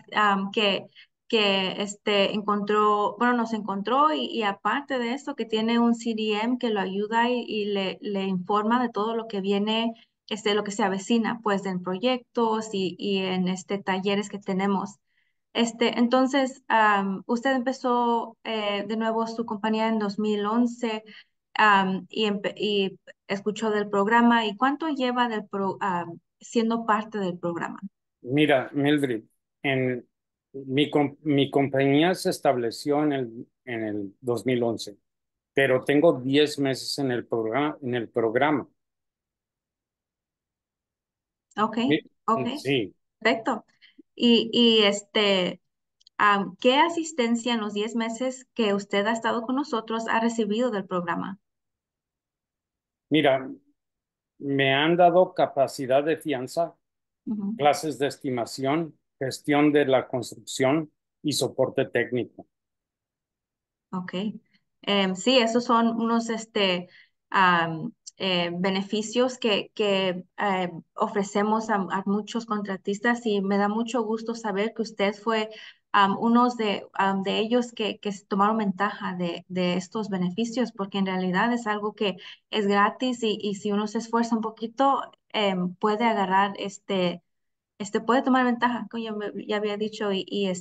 que encontró, bueno, nos encontró y aparte de eso, que tiene un CDM que lo ayuda y le informa de todo lo que viene, lo que se avecina, pues en proyectos y en talleres que tenemos. Entonces, usted empezó de nuevo su compañía en 2011 y escuchó del programa. ¿Y cuánto lleva siendo parte del programa? Mira, Mildred, mi compañía se estableció en el 2011, pero tengo 10 meses en el programa. Ok, Sí, ok, sí. perfecto. Y ¿qué asistencia en los 10 meses que usted ha estado con nosotros ha recibido del programa? Mira, me han dado capacidad de fianza, Ujú. clases de estimación, gestión de la construcción y soporte técnico. Ok. Sí, esos son unos beneficios que ofrecemos a muchos contratistas y me da mucho gusto saber que usted fue unos de ellos que se tomaron ventaja de estos beneficios porque en realidad es algo que es gratis y si uno se esfuerza un poquito puede agarrar puede tomar ventaja, como ya había dicho,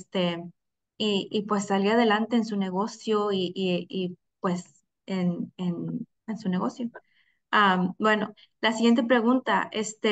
y pues salir adelante en su negocio y pues en su negocio. Bueno, la siguiente pregunta,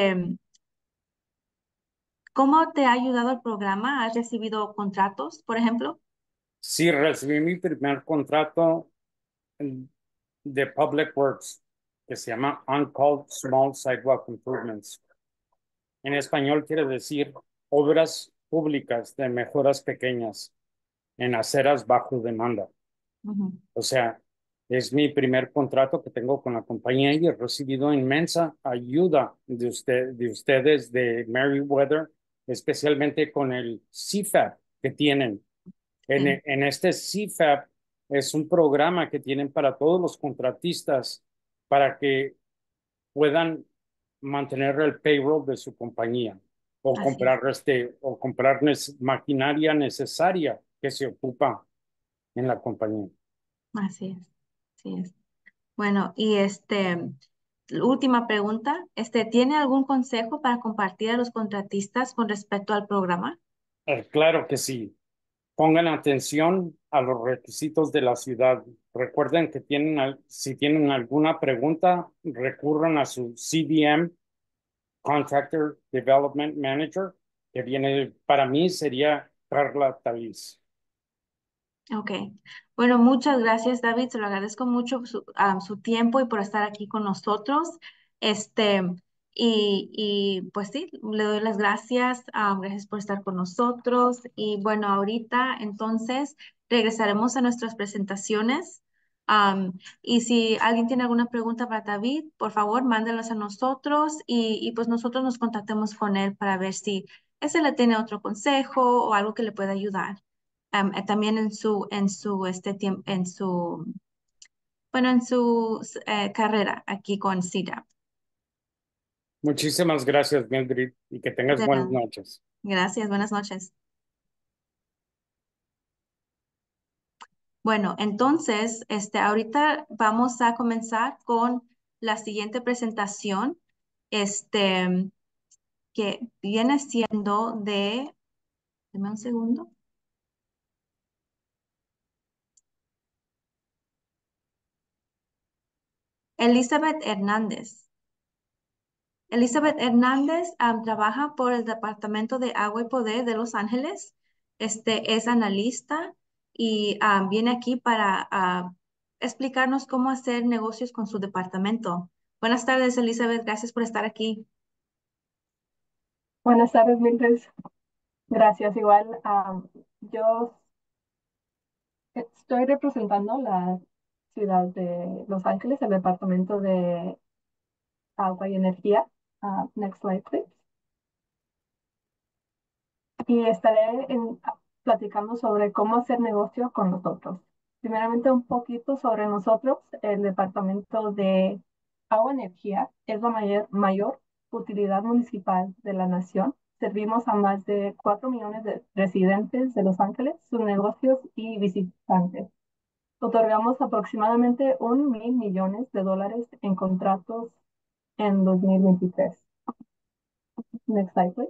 ¿cómo te ha ayudado el programa? ¿Has recibido contratos, por ejemplo? Sí, recibí mi primer contrato de Public Works, que se llama On-Call Small Sidewalk Improvements. En español quiere decir obras públicas de mejoras pequeñas en aceras bajo demanda. Ujú. O sea, es mi primer contrato que tengo con la compañía y he recibido inmensa ayuda de ustedes de Meriwether, especialmente con el CFAP que tienen. Sí, En este CFAP es un programa que tienen para todos los contratistas para que puedan mantener el payroll de su compañía o así es, comprar maquinaria necesaria que se ocupa en la compañía. así es, así es. Bueno, y última pregunta, ¿tiene algún consejo para compartir a los contratistas con respecto al programa? Claro que sí. Pongan atención a los requisitos de la ciudad. Recuerden que si tienen alguna pregunta, recurran a su CDM, Contractor Development Manager, que para mí sería Carla Talis. Ok. Bueno, muchas gracias, David. Se lo agradezco mucho su tiempo y por estar aquí con nosotros. Este, pues sí, le doy las gracias. Gracias por estar con nosotros. Y bueno, ahorita entonces regresaremos a nuestras presentaciones. Y si alguien tiene alguna pregunta para David, por favor, mándelas a nosotros y pues nosotros nos contactemos con él para ver si ese le tiene otro consejo o algo que le pueda ayudar también bueno, en su carrera aquí con SIDA. Muchísimas gracias, Mildred, y que tengas De buenas nada. noches. Gracias, buenas noches. Bueno, entonces, ahorita vamos a comenzar con la siguiente presentación, que viene siendo deme un segundo. Elizabeth Hernández. Elizabeth Hernández trabaja por el Departamento de Agua y Poder de Los Ángeles. Es analista y viene aquí para explicarnos cómo hacer negocios con su departamento. Buenas tardes, Elizabeth. Gracias por estar aquí. Buenas tardes, Mildred. Gracias. Igual, yo estoy representando la ciudad de Los Ángeles, el Departamento de Agua y Energía. Next slide, please. Y estaré platicando sobre cómo hacer negocio con nosotros. Primeramente, un poquito sobre nosotros. El Departamento de Agua y Energía es la mayor utilidad municipal de la nación. Servimos a más de 4 millones de residentes de Los Ángeles, sus negocios y visitantes. Otorgamos aproximadamente 1,000 millones de dólares en contratos en 2023. Next slide, please.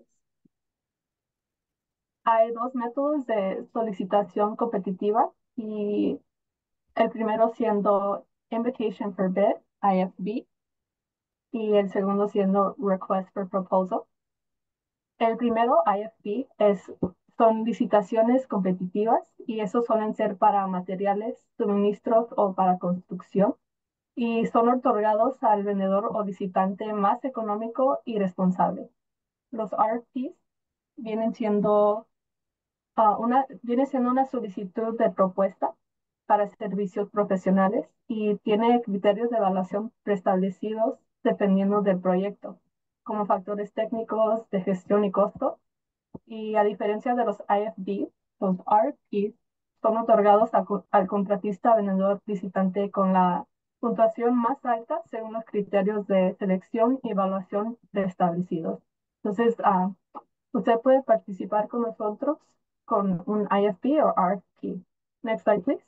Hay dos métodos de solicitación competitiva y el primero siendo Invitation for Bid, IFB, y el segundo siendo Request for Proposal. El primero, IFB, son licitaciones competitivas y esos suelen ser para materiales, suministros o para construcción y son otorgados al vendedor o licitante más económico y responsable. Los RFPs vienen siendo viene siendo una solicitud de propuesta para servicios profesionales y tiene criterios de evaluación preestablecidos dependiendo del proyecto, como factores técnicos de gestión y costo. Y a diferencia de los IFB, los RFPs son otorgados al contratista vendedor licitante con la puntuación más alta según los criterios de selección y evaluación preestablecidos. Entonces, usted puede participar con nosotros con un IFP o RFP. Next slide, please.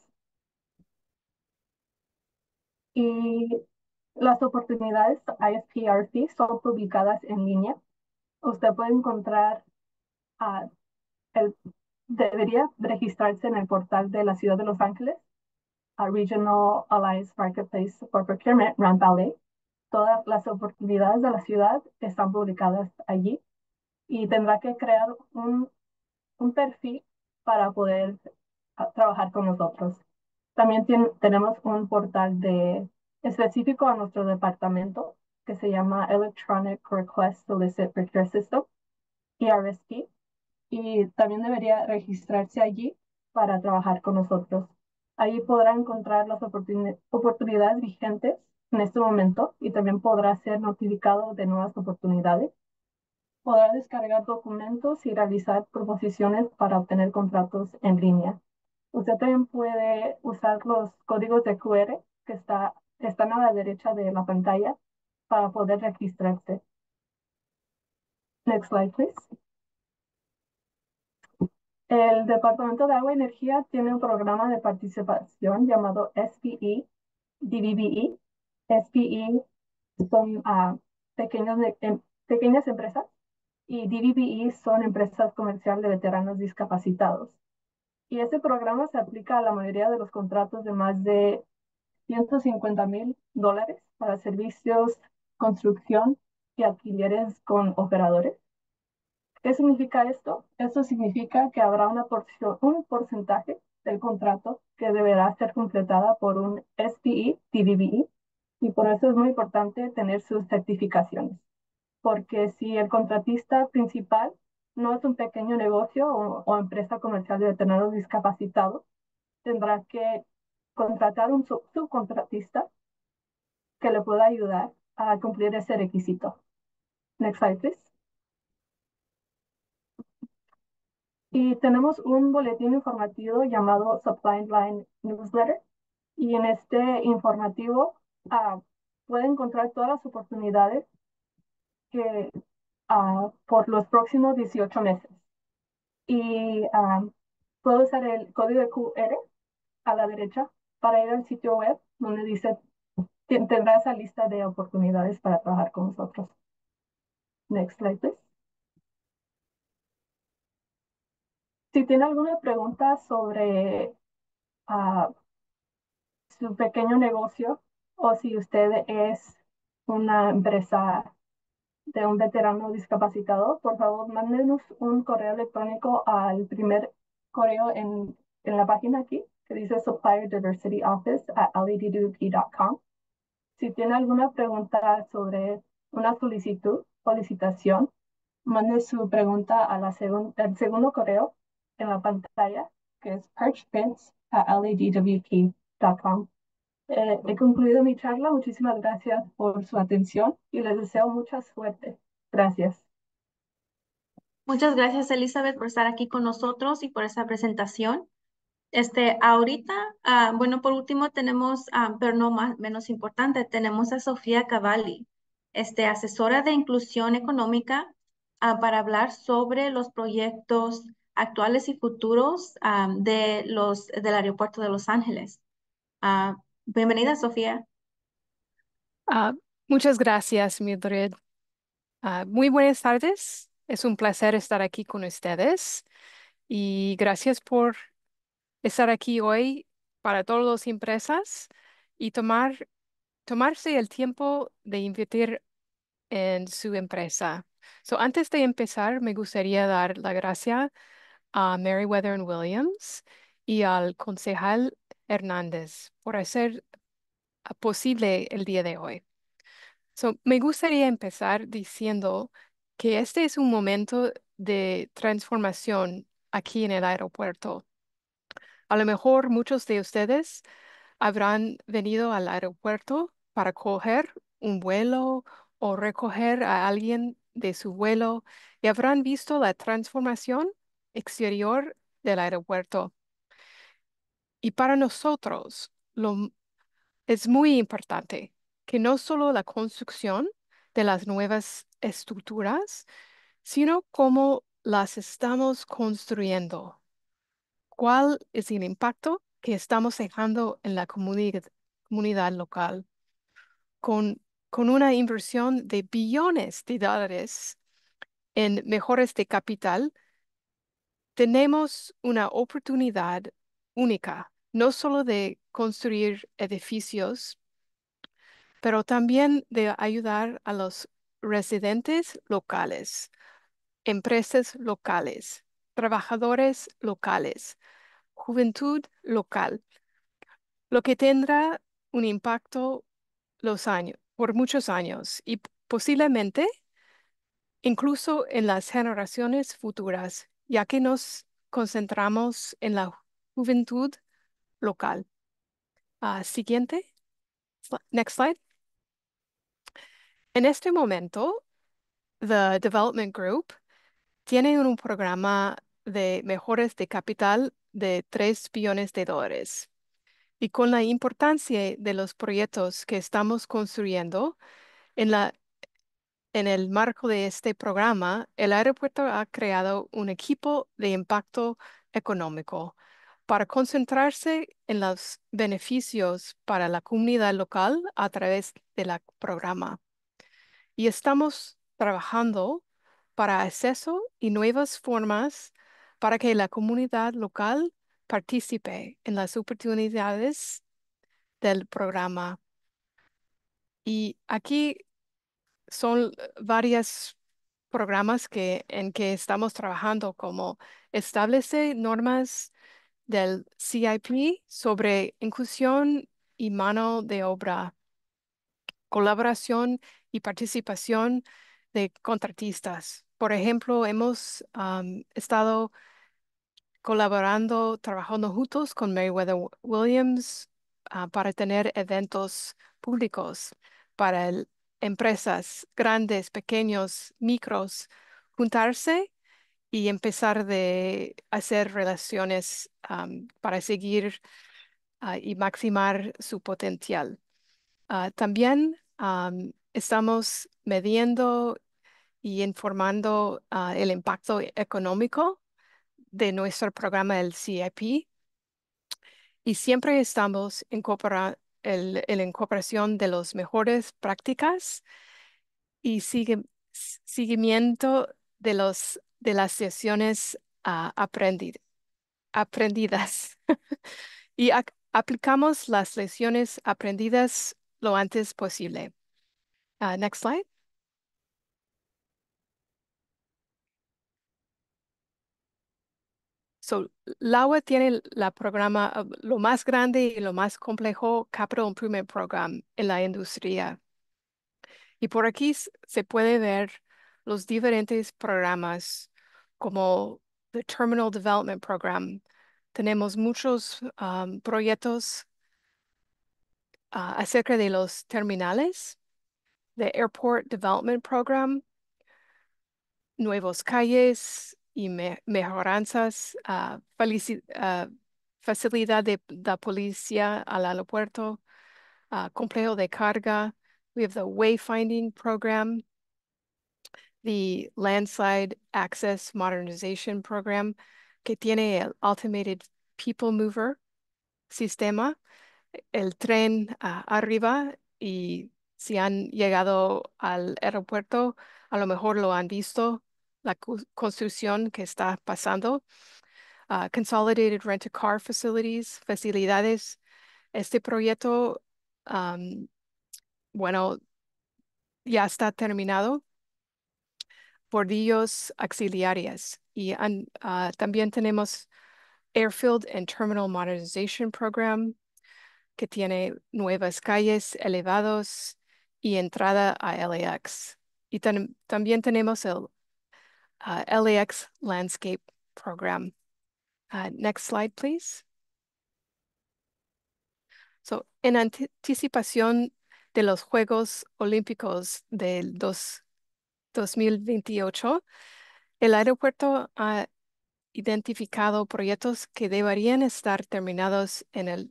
Y las oportunidades IFP y RFP son publicadas en línea. Usted puede encontrar, debería registrarse en el portal de la Ciudad de Los Ángeles, Regional Alliance Marketplace for Procurement, Round Valley. Todas las oportunidades de la ciudad están publicadas allí y tendrá que crear un perfil para poder trabajar con nosotros. También tenemos un portal específico a nuestro departamento que se llama Electronic Request Solicit Procure System, ERSP, y también debería registrarse allí para trabajar con nosotros. Ahí podrá encontrar las oportunidades vigentes en este momento y también podrá ser notificado de nuevas oportunidades. Podrá descargar documentos y realizar proposiciones para obtener contratos en línea. Usted también puede usar los códigos de QR que están a la derecha de la pantalla para poder registrarse. Next slide, please. El Departamento de Agua y Energía tiene un programa de participación llamado SPE, DVBE. SPE son pequeñas empresas y DVBE son empresas comerciales de veteranos discapacitados. Y este programa se aplica a la mayoría de los contratos de más de $150,000 para servicios, construcción y alquileres con operadores. ¿Qué significa esto? Esto significa que habrá un porcentaje del contrato que deberá ser completada por un SPE, DVBE, y por eso es muy importante tener sus certificaciones, porque si el contratista principal no es un pequeño negocio o empresa comercial de veteranos discapacitados, tendrá que contratar un subcontratista que le pueda ayudar a cumplir ese requisito. Next slide, please. Y tenemos un boletín informativo llamado Supply Line Newsletter. Y en este informativo puede encontrar todas las oportunidades que por los próximos 18 meses. Y puedo usar el código QR a la derecha para ir al sitio web donde dice, tendrá esa lista de oportunidades para trabajar con nosotros. Next slide, please. Si tiene alguna pregunta sobre su pequeño negocio o si usted es una empresa de un veterano discapacitado, por favor, mándenos un correo electrónico al primer correo en la página aquí, que dice Supplier Diversity Office @leddp.com. Si tiene alguna pregunta sobre una solicitación, mande su pregunta al segundo correo en la pantalla, que es perchbits@ledwp.com. He concluido mi charla. Muchísimas gracias por su atención y les deseo mucha suerte. Gracias. Muchas gracias, Elizabeth, por estar aquí con nosotros y por esa presentación. Ahorita, bueno, por último tenemos, pero no menos importante, tenemos a Sofía Cavalli, asesora de inclusión económica, para hablar sobre los proyectos actuales y futuros, del aeropuerto de Los Ángeles. Bienvenida, Sofía. Ah, muchas gracias, Mildred. Muy buenas tardes. Es un placer estar aquí con ustedes y gracias por estar aquí hoy para todas las empresas y tomarse el tiempo de invertir en su empresa. Antes de empezar, me gustaría dar la gracia a Meriwether Williams y al concejal Hernández por hacer posible el día de hoy. Me gustaría empezar diciendo que este es un momento de transformación aquí en el aeropuerto. A lo mejor muchos de ustedes habrán venido al aeropuerto para coger un vuelo o recoger a alguien de su vuelo y habrán visto la transformación exterior del aeropuerto. Y para nosotros, es muy importante que no solo la construcción de las nuevas estructuras, sino cómo las estamos construyendo. ¿Cuál es el impacto que estamos dejando en la comunidad local? Con, con una inversión de billones de dólares en mejores de capital, tenemos una oportunidad única, no solo de construir edificios, pero también de ayudar a los residentes locales, empresas locales, trabajadores locales, juventud local, lo que tendrá un impacto por muchos años y posiblemente incluso en las generaciones futuras, ya que nos concentramos en la juventud local. Siguiente. Next slide. En este momento, The Development Group tiene un programa de mejores de capital de $3 billones. Y con la importancia de los proyectos que estamos construyendo en el marco de este programa, el aeropuerto ha creado un equipo de impacto económico para concentrarse en los beneficios para la comunidad local a través del programa. Y estamos trabajando para acceso y nuevas formas para que la comunidad local participe en las oportunidades del programa. Y aquí son varios programas en que estamos trabajando, como establece normas del CIP sobre inclusión y mano de obra, colaboración y participación de contratistas. Por ejemplo, hemos estado colaborando, trabajando juntos con Meriwether Williams para tener eventos públicos para empresas grandes, pequeños, micros, juntarse y empezar de hacer relaciones para seguir y maximar su potencial. También estamos midiendo y informando el impacto económico de nuestro programa, el CIP. Y siempre estamos en la incorporación de las mejores prácticas y seguimiento de las sesiones aprendidas. Y aplicamos las lecciones aprendidas lo antes posible. Next slide. So, LAWA tiene la programa, lo más grande y lo más complejo Capital Improvement Program en la industria. Y por aquí se puede ver los diferentes programas como the Terminal Development Program. Tenemos muchos proyectos acerca de los terminales, the Airport Development Program, nuevos calles y mejoranzas, facilidad de la policía al aeropuerto, complejo de carga. We have the Wayfinding Program, the Landslide Access Modernization Program, que tiene el Automated People Mover sistema, el tren arriba, y si han llegado al aeropuerto, a lo mejor lo han visto, la construcción que está pasando. Consolidated Rent-A-Car facilidades. Este proyecto, bueno, ya está terminado. Bordillos auxiliares. Y también tenemos Airfield and Terminal Modernization Program, que tiene nuevas calles elevados y entrada a LAX. Y también tenemos el LAX Landscape Program. Next slide, please. So, en anticipación de los Juegos Olímpicos del 2028, el aeropuerto ha identificado proyectos que deberían estar terminados en el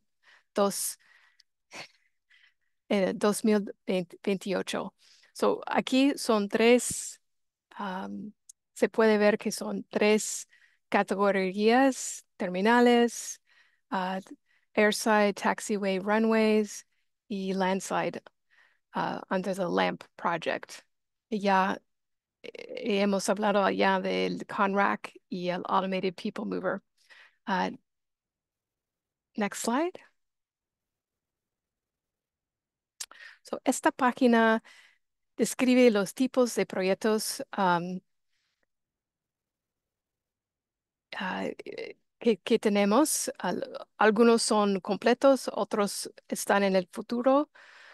2028. So, aquí son tres, se puede ver que son tres categorías terminales, airside, taxiway, runways y landside under the LAMP project. Ya hemos hablado allá del CONRAC y el Automated People Mover. Next slide. So, esta página describe los tipos de proyectos que tenemos. Algunos son completos, otros están en el futuro.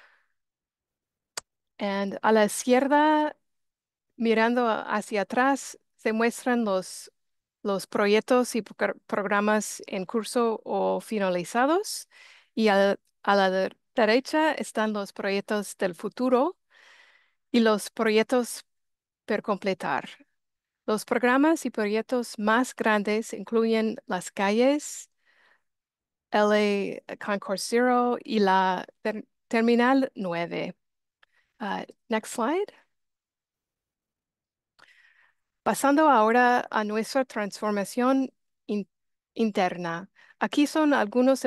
Y a la izquierda, mirando hacia atrás, se muestran los proyectos y programas en curso o finalizados. Y a la derecha están los proyectos del futuro y los proyectos por completar. Los programas y proyectos más grandes incluyen las calles, LA Concourse Zero y la Terminal 9. Next slide. Pasando ahora a nuestra transformación interna. Aquí son algunos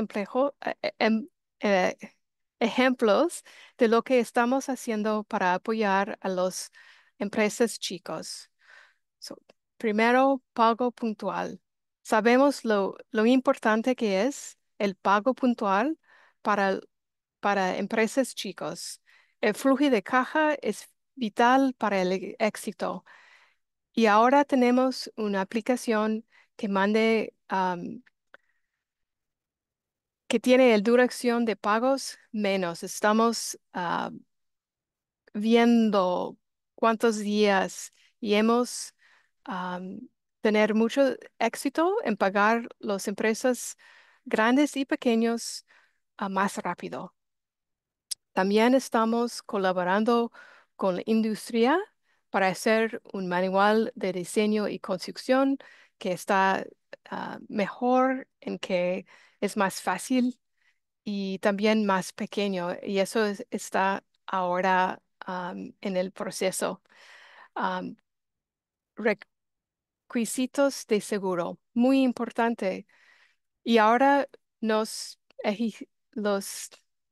ejemplos de lo que estamos haciendo para apoyar a las empresas chicos. So, primero, pago puntual. Sabemos lo importante que es el pago puntual para, para empresas chicos. El flujo de caja es vital para el éxito. Y ahora tenemos una aplicación que que tiene el duración de pagos menos. Estamos viendo cuántos días y hemos tener mucho éxito en pagar las empresas grandes y pequeños más rápido. También estamos colaborando con la industria para hacer un manual de diseño y construcción que está mejor, en que es más fácil y también más pequeño. Y eso está ahora en el proceso. um, requisitos de seguro, muy importante. Y ahora nos, los,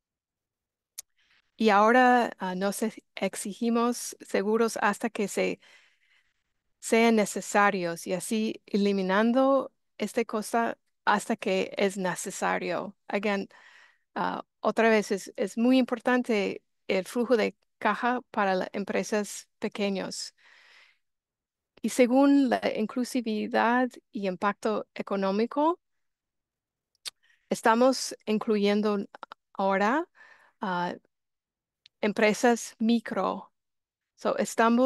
y ahora nos exigimos seguros hasta que sean necesarios y así eliminando este costa hasta que es necesario. Again, otra vez es muy importante el flujo de caja para las empresas pequeñas. Y según la inclusividad y impacto económico, estamos incluyendo ahora ah, empresas micro. So,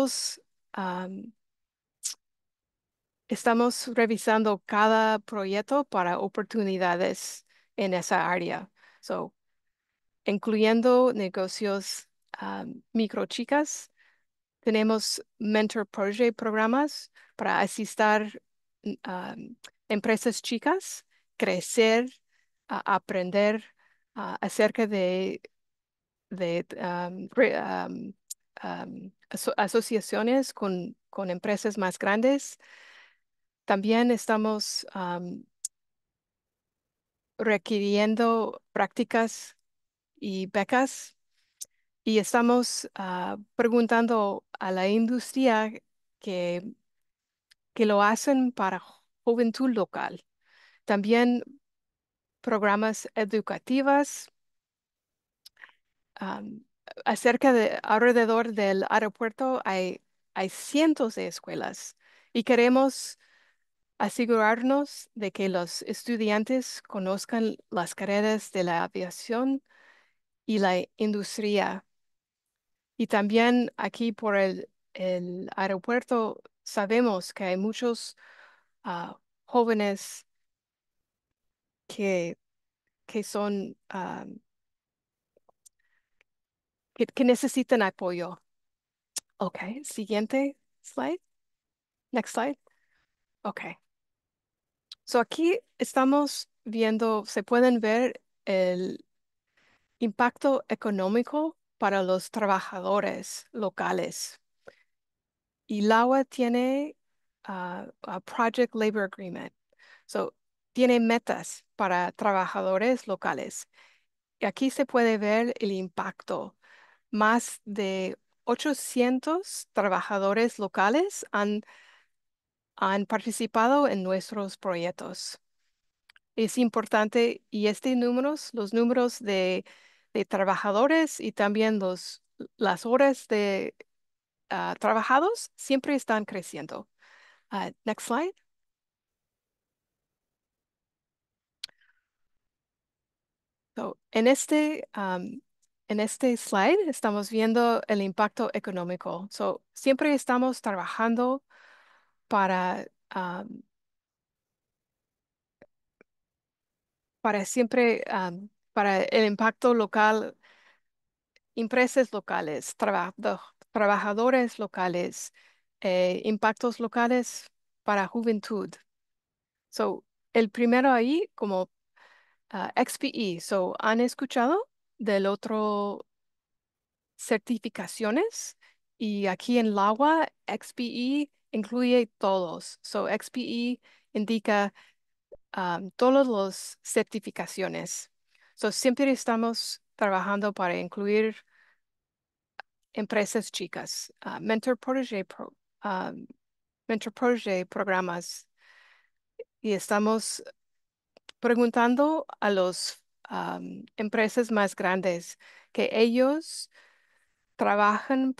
estamos revisando cada proyecto para oportunidades en esa área. So, incluyendo negocios micro chicas. Tenemos Mentor Project programas para asistir empresas chicas, crecer, aprender acerca de asociaciones con empresas más grandes. También estamos requiriendo prácticas y becas y estamos preguntando a la industria que, que lo hacen para juventud local. También programas educativas am, acerca de alrededor del aeropuerto hay cientos de escuelas y queremos asegurarnos de que los estudiantes conozcan las carreras de la aviación y la industria. Y también aquí por el aeropuerto sabemos que hay muchos jóvenes que, que son, que necesitan apoyo. Ok, siguiente slide. Next slide. Ok. So aquí estamos viendo, se pueden ver el impacto económico para los trabajadores locales. Y LAWA tiene a Project Labor Agreement. So, tiene metas para trabajadores locales. Y aquí se puede ver el impacto. Más de 800 trabajadores locales han participado en nuestros proyectos. Es importante y los números de trabajadores y también las horas de trabajados siempre están creciendo. Next slide. So, en este slide estamos viendo el impacto económico. So, siempre estamos trabajando para, para el impacto local, empresas locales, trabajadores locales, impactos locales para juventud. So, el primero ahí como XPE. So, ¿han escuchado del otro certificaciones? Y aquí en LAWA, XPE incluye todos. So, XPE indica todas las certificaciones. So, siempre estamos trabajando para incluir empresas chicas. Mentor Protege programas. Y estamos preguntando a los empresas más grandes que ellos trabajan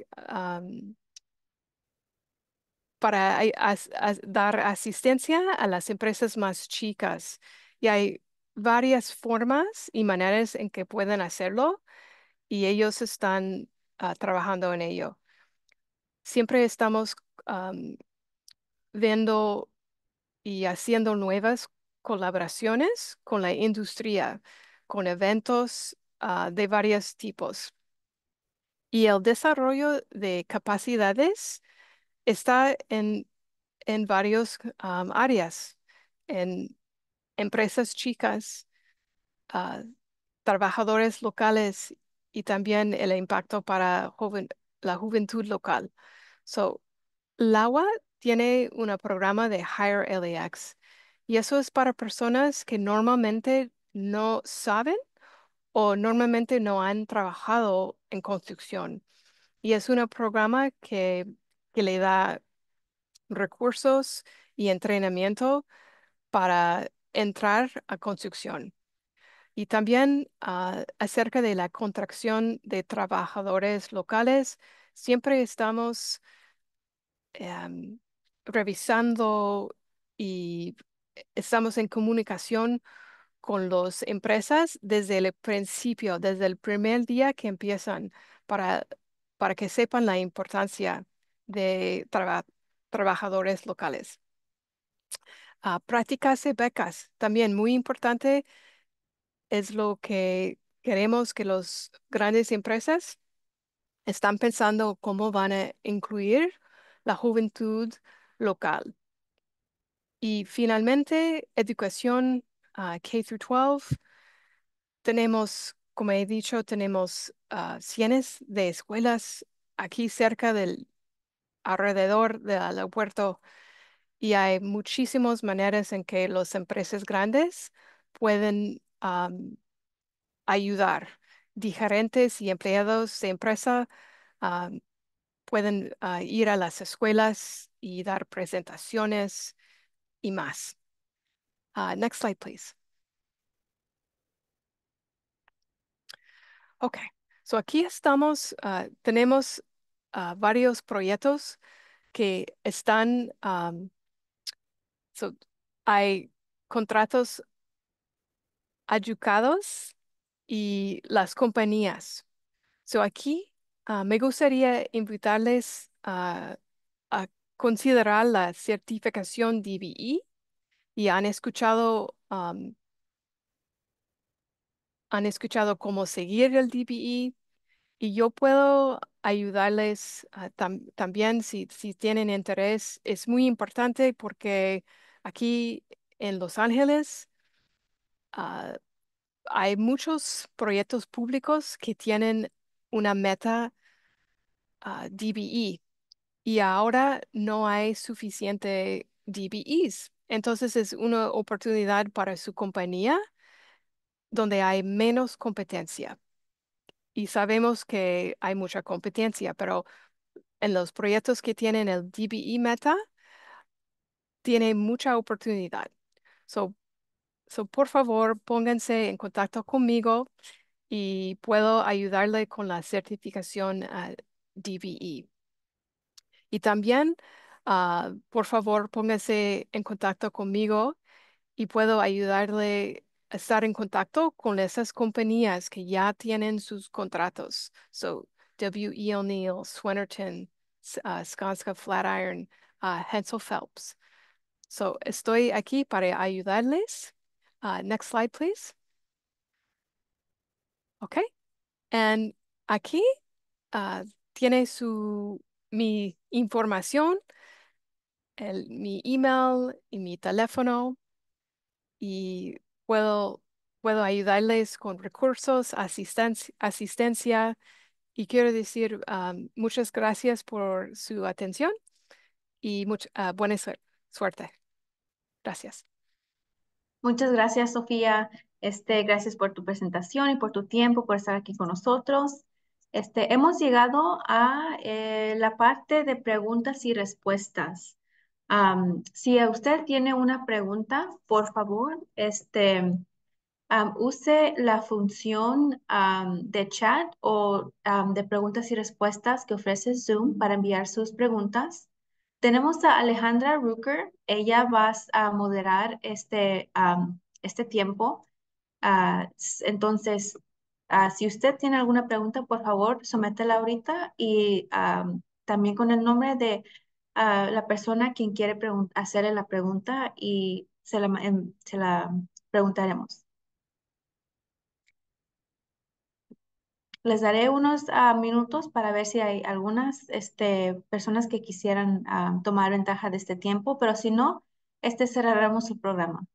para dar asistencia a las empresas más chicas. Y hay varias formas y maneras en que pueden hacerlo y ellos están trabajando en ello. Siempre estamos viendo y haciendo nuevas colaboraciones con la industria, con eventos de varios tipos. Y el desarrollo de capacidades está en varias áreas, en empresas chicas, ah, trabajadores locales y también el impacto para la juventud local. So, LAWA tiene un programa de Hire LAX y eso es para personas que normalmente no saben o normalmente no han trabajado en construcción. Y es un programa que le da recursos y entrenamiento para entrar a construcción. Y también acerca de la contratación de trabajadores locales, siempre estamos em, revisando y estamos en comunicación con las empresas desde el principio, desde el primer día que empiezan, para, para que sepan la importancia de trabajadores locales. Prácticas de becas, también muy importante, es lo que queremos que las grandes empresas están pensando cómo van a incluir la juventud local. Y finalmente, educación K through 12. Tenemos, como he dicho, tenemos cientos de escuelas aquí cerca del alrededor del aeropuerto y hay muchísimas maneras en que las empresas grandes pueden ayudar. Gerentes y empleados de empresa am, pueden ir a las escuelas y dar presentaciones y más. Next slide, please. Ok, so aquí estamos, tenemos varios proyectos que están, so, hay contratos ayudados y las compañías. So aquí me gustaría invitarles a considerar la certificación DBE y han escuchado cómo seguir el DBE y yo puedo ayudarles también si tienen interés. Es muy importante porque aquí en Los Ángeles ah, hay muchos proyectos públicos que tienen una meta DBE y ahora no hay suficiente DBEs. Entonces es una oportunidad para su compañía donde hay menos competencia. Y sabemos que hay mucha competencia, pero en los proyectos que tienen el DBE Meta, tiene mucha oportunidad. So, por favor, pónganse en contacto conmigo y puedo ayudarle con la certificación DBE. Y también, por favor, pónganse en contacto conmigo y puedo ayudarle a estar en contacto con esas compañías que ya tienen sus contratos. So, W.E. O'Neill, Swinerton, Skanska Flatiron, Hensel Phelps. So, estoy aquí para ayudarles. Next slide, please. Okay. And aquí tiene mi información, mi email y mi teléfono y puedo ayudarles con recursos, asistencia y quiero decir muchas gracias por su atención y buena suerte. Gracias. Muchas gracias, Sofía. Gracias por tu presentación y por tu tiempo, por estar aquí con nosotros. Hemos llegado a la parte de preguntas y respuestas. Si usted tiene una pregunta, por favor, use la función de chat o de preguntas y respuestas que ofrece Zoom para enviar sus preguntas. Tenemos a Alejandra Rucker. Ella va a moderar este tiempo. Entonces, si usted tiene alguna pregunta, por favor, sométela ahorita y también con el nombre de la persona a quien quiere hacerle la pregunta y se la preguntaremos. Les daré unos minutos para ver si hay algunas personas que quisieran tomar ventaja de este tiempo, pero si no, cerraremos el programa.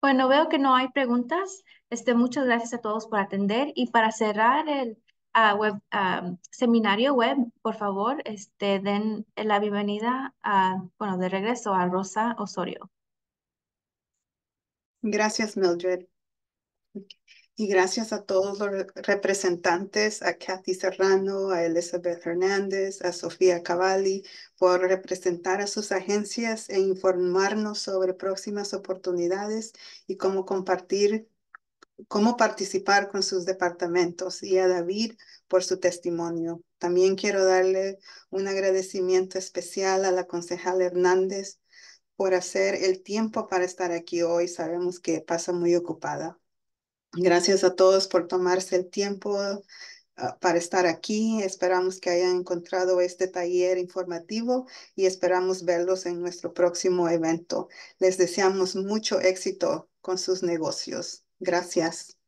Bueno, veo que no hay preguntas. Muchas gracias a todos por atender. Y para cerrar el seminario web, por favor, den la bienvenida bueno, de regreso a Rosa Osorio. Gracias, Mildred. Y gracias a todos los representantes, a Kathy Serrano, a Elizabeth Hernández, a Sofía Cavalli, por representar a sus agencias e informarnos sobre próximas oportunidades y cómo participar con sus departamentos, y a David por su testimonio. También quiero darle un agradecimiento especial a la concejal Hernández por hacer el tiempo para estar aquí hoy. Sabemos que pasa muy ocupada. Gracias a todos por tomarse el tiempo para estar aquí. Esperamos que hayan encontrado este taller informativo y esperamos verlos en nuestro próximo evento. Les deseamos mucho éxito con sus negocios. Gracias.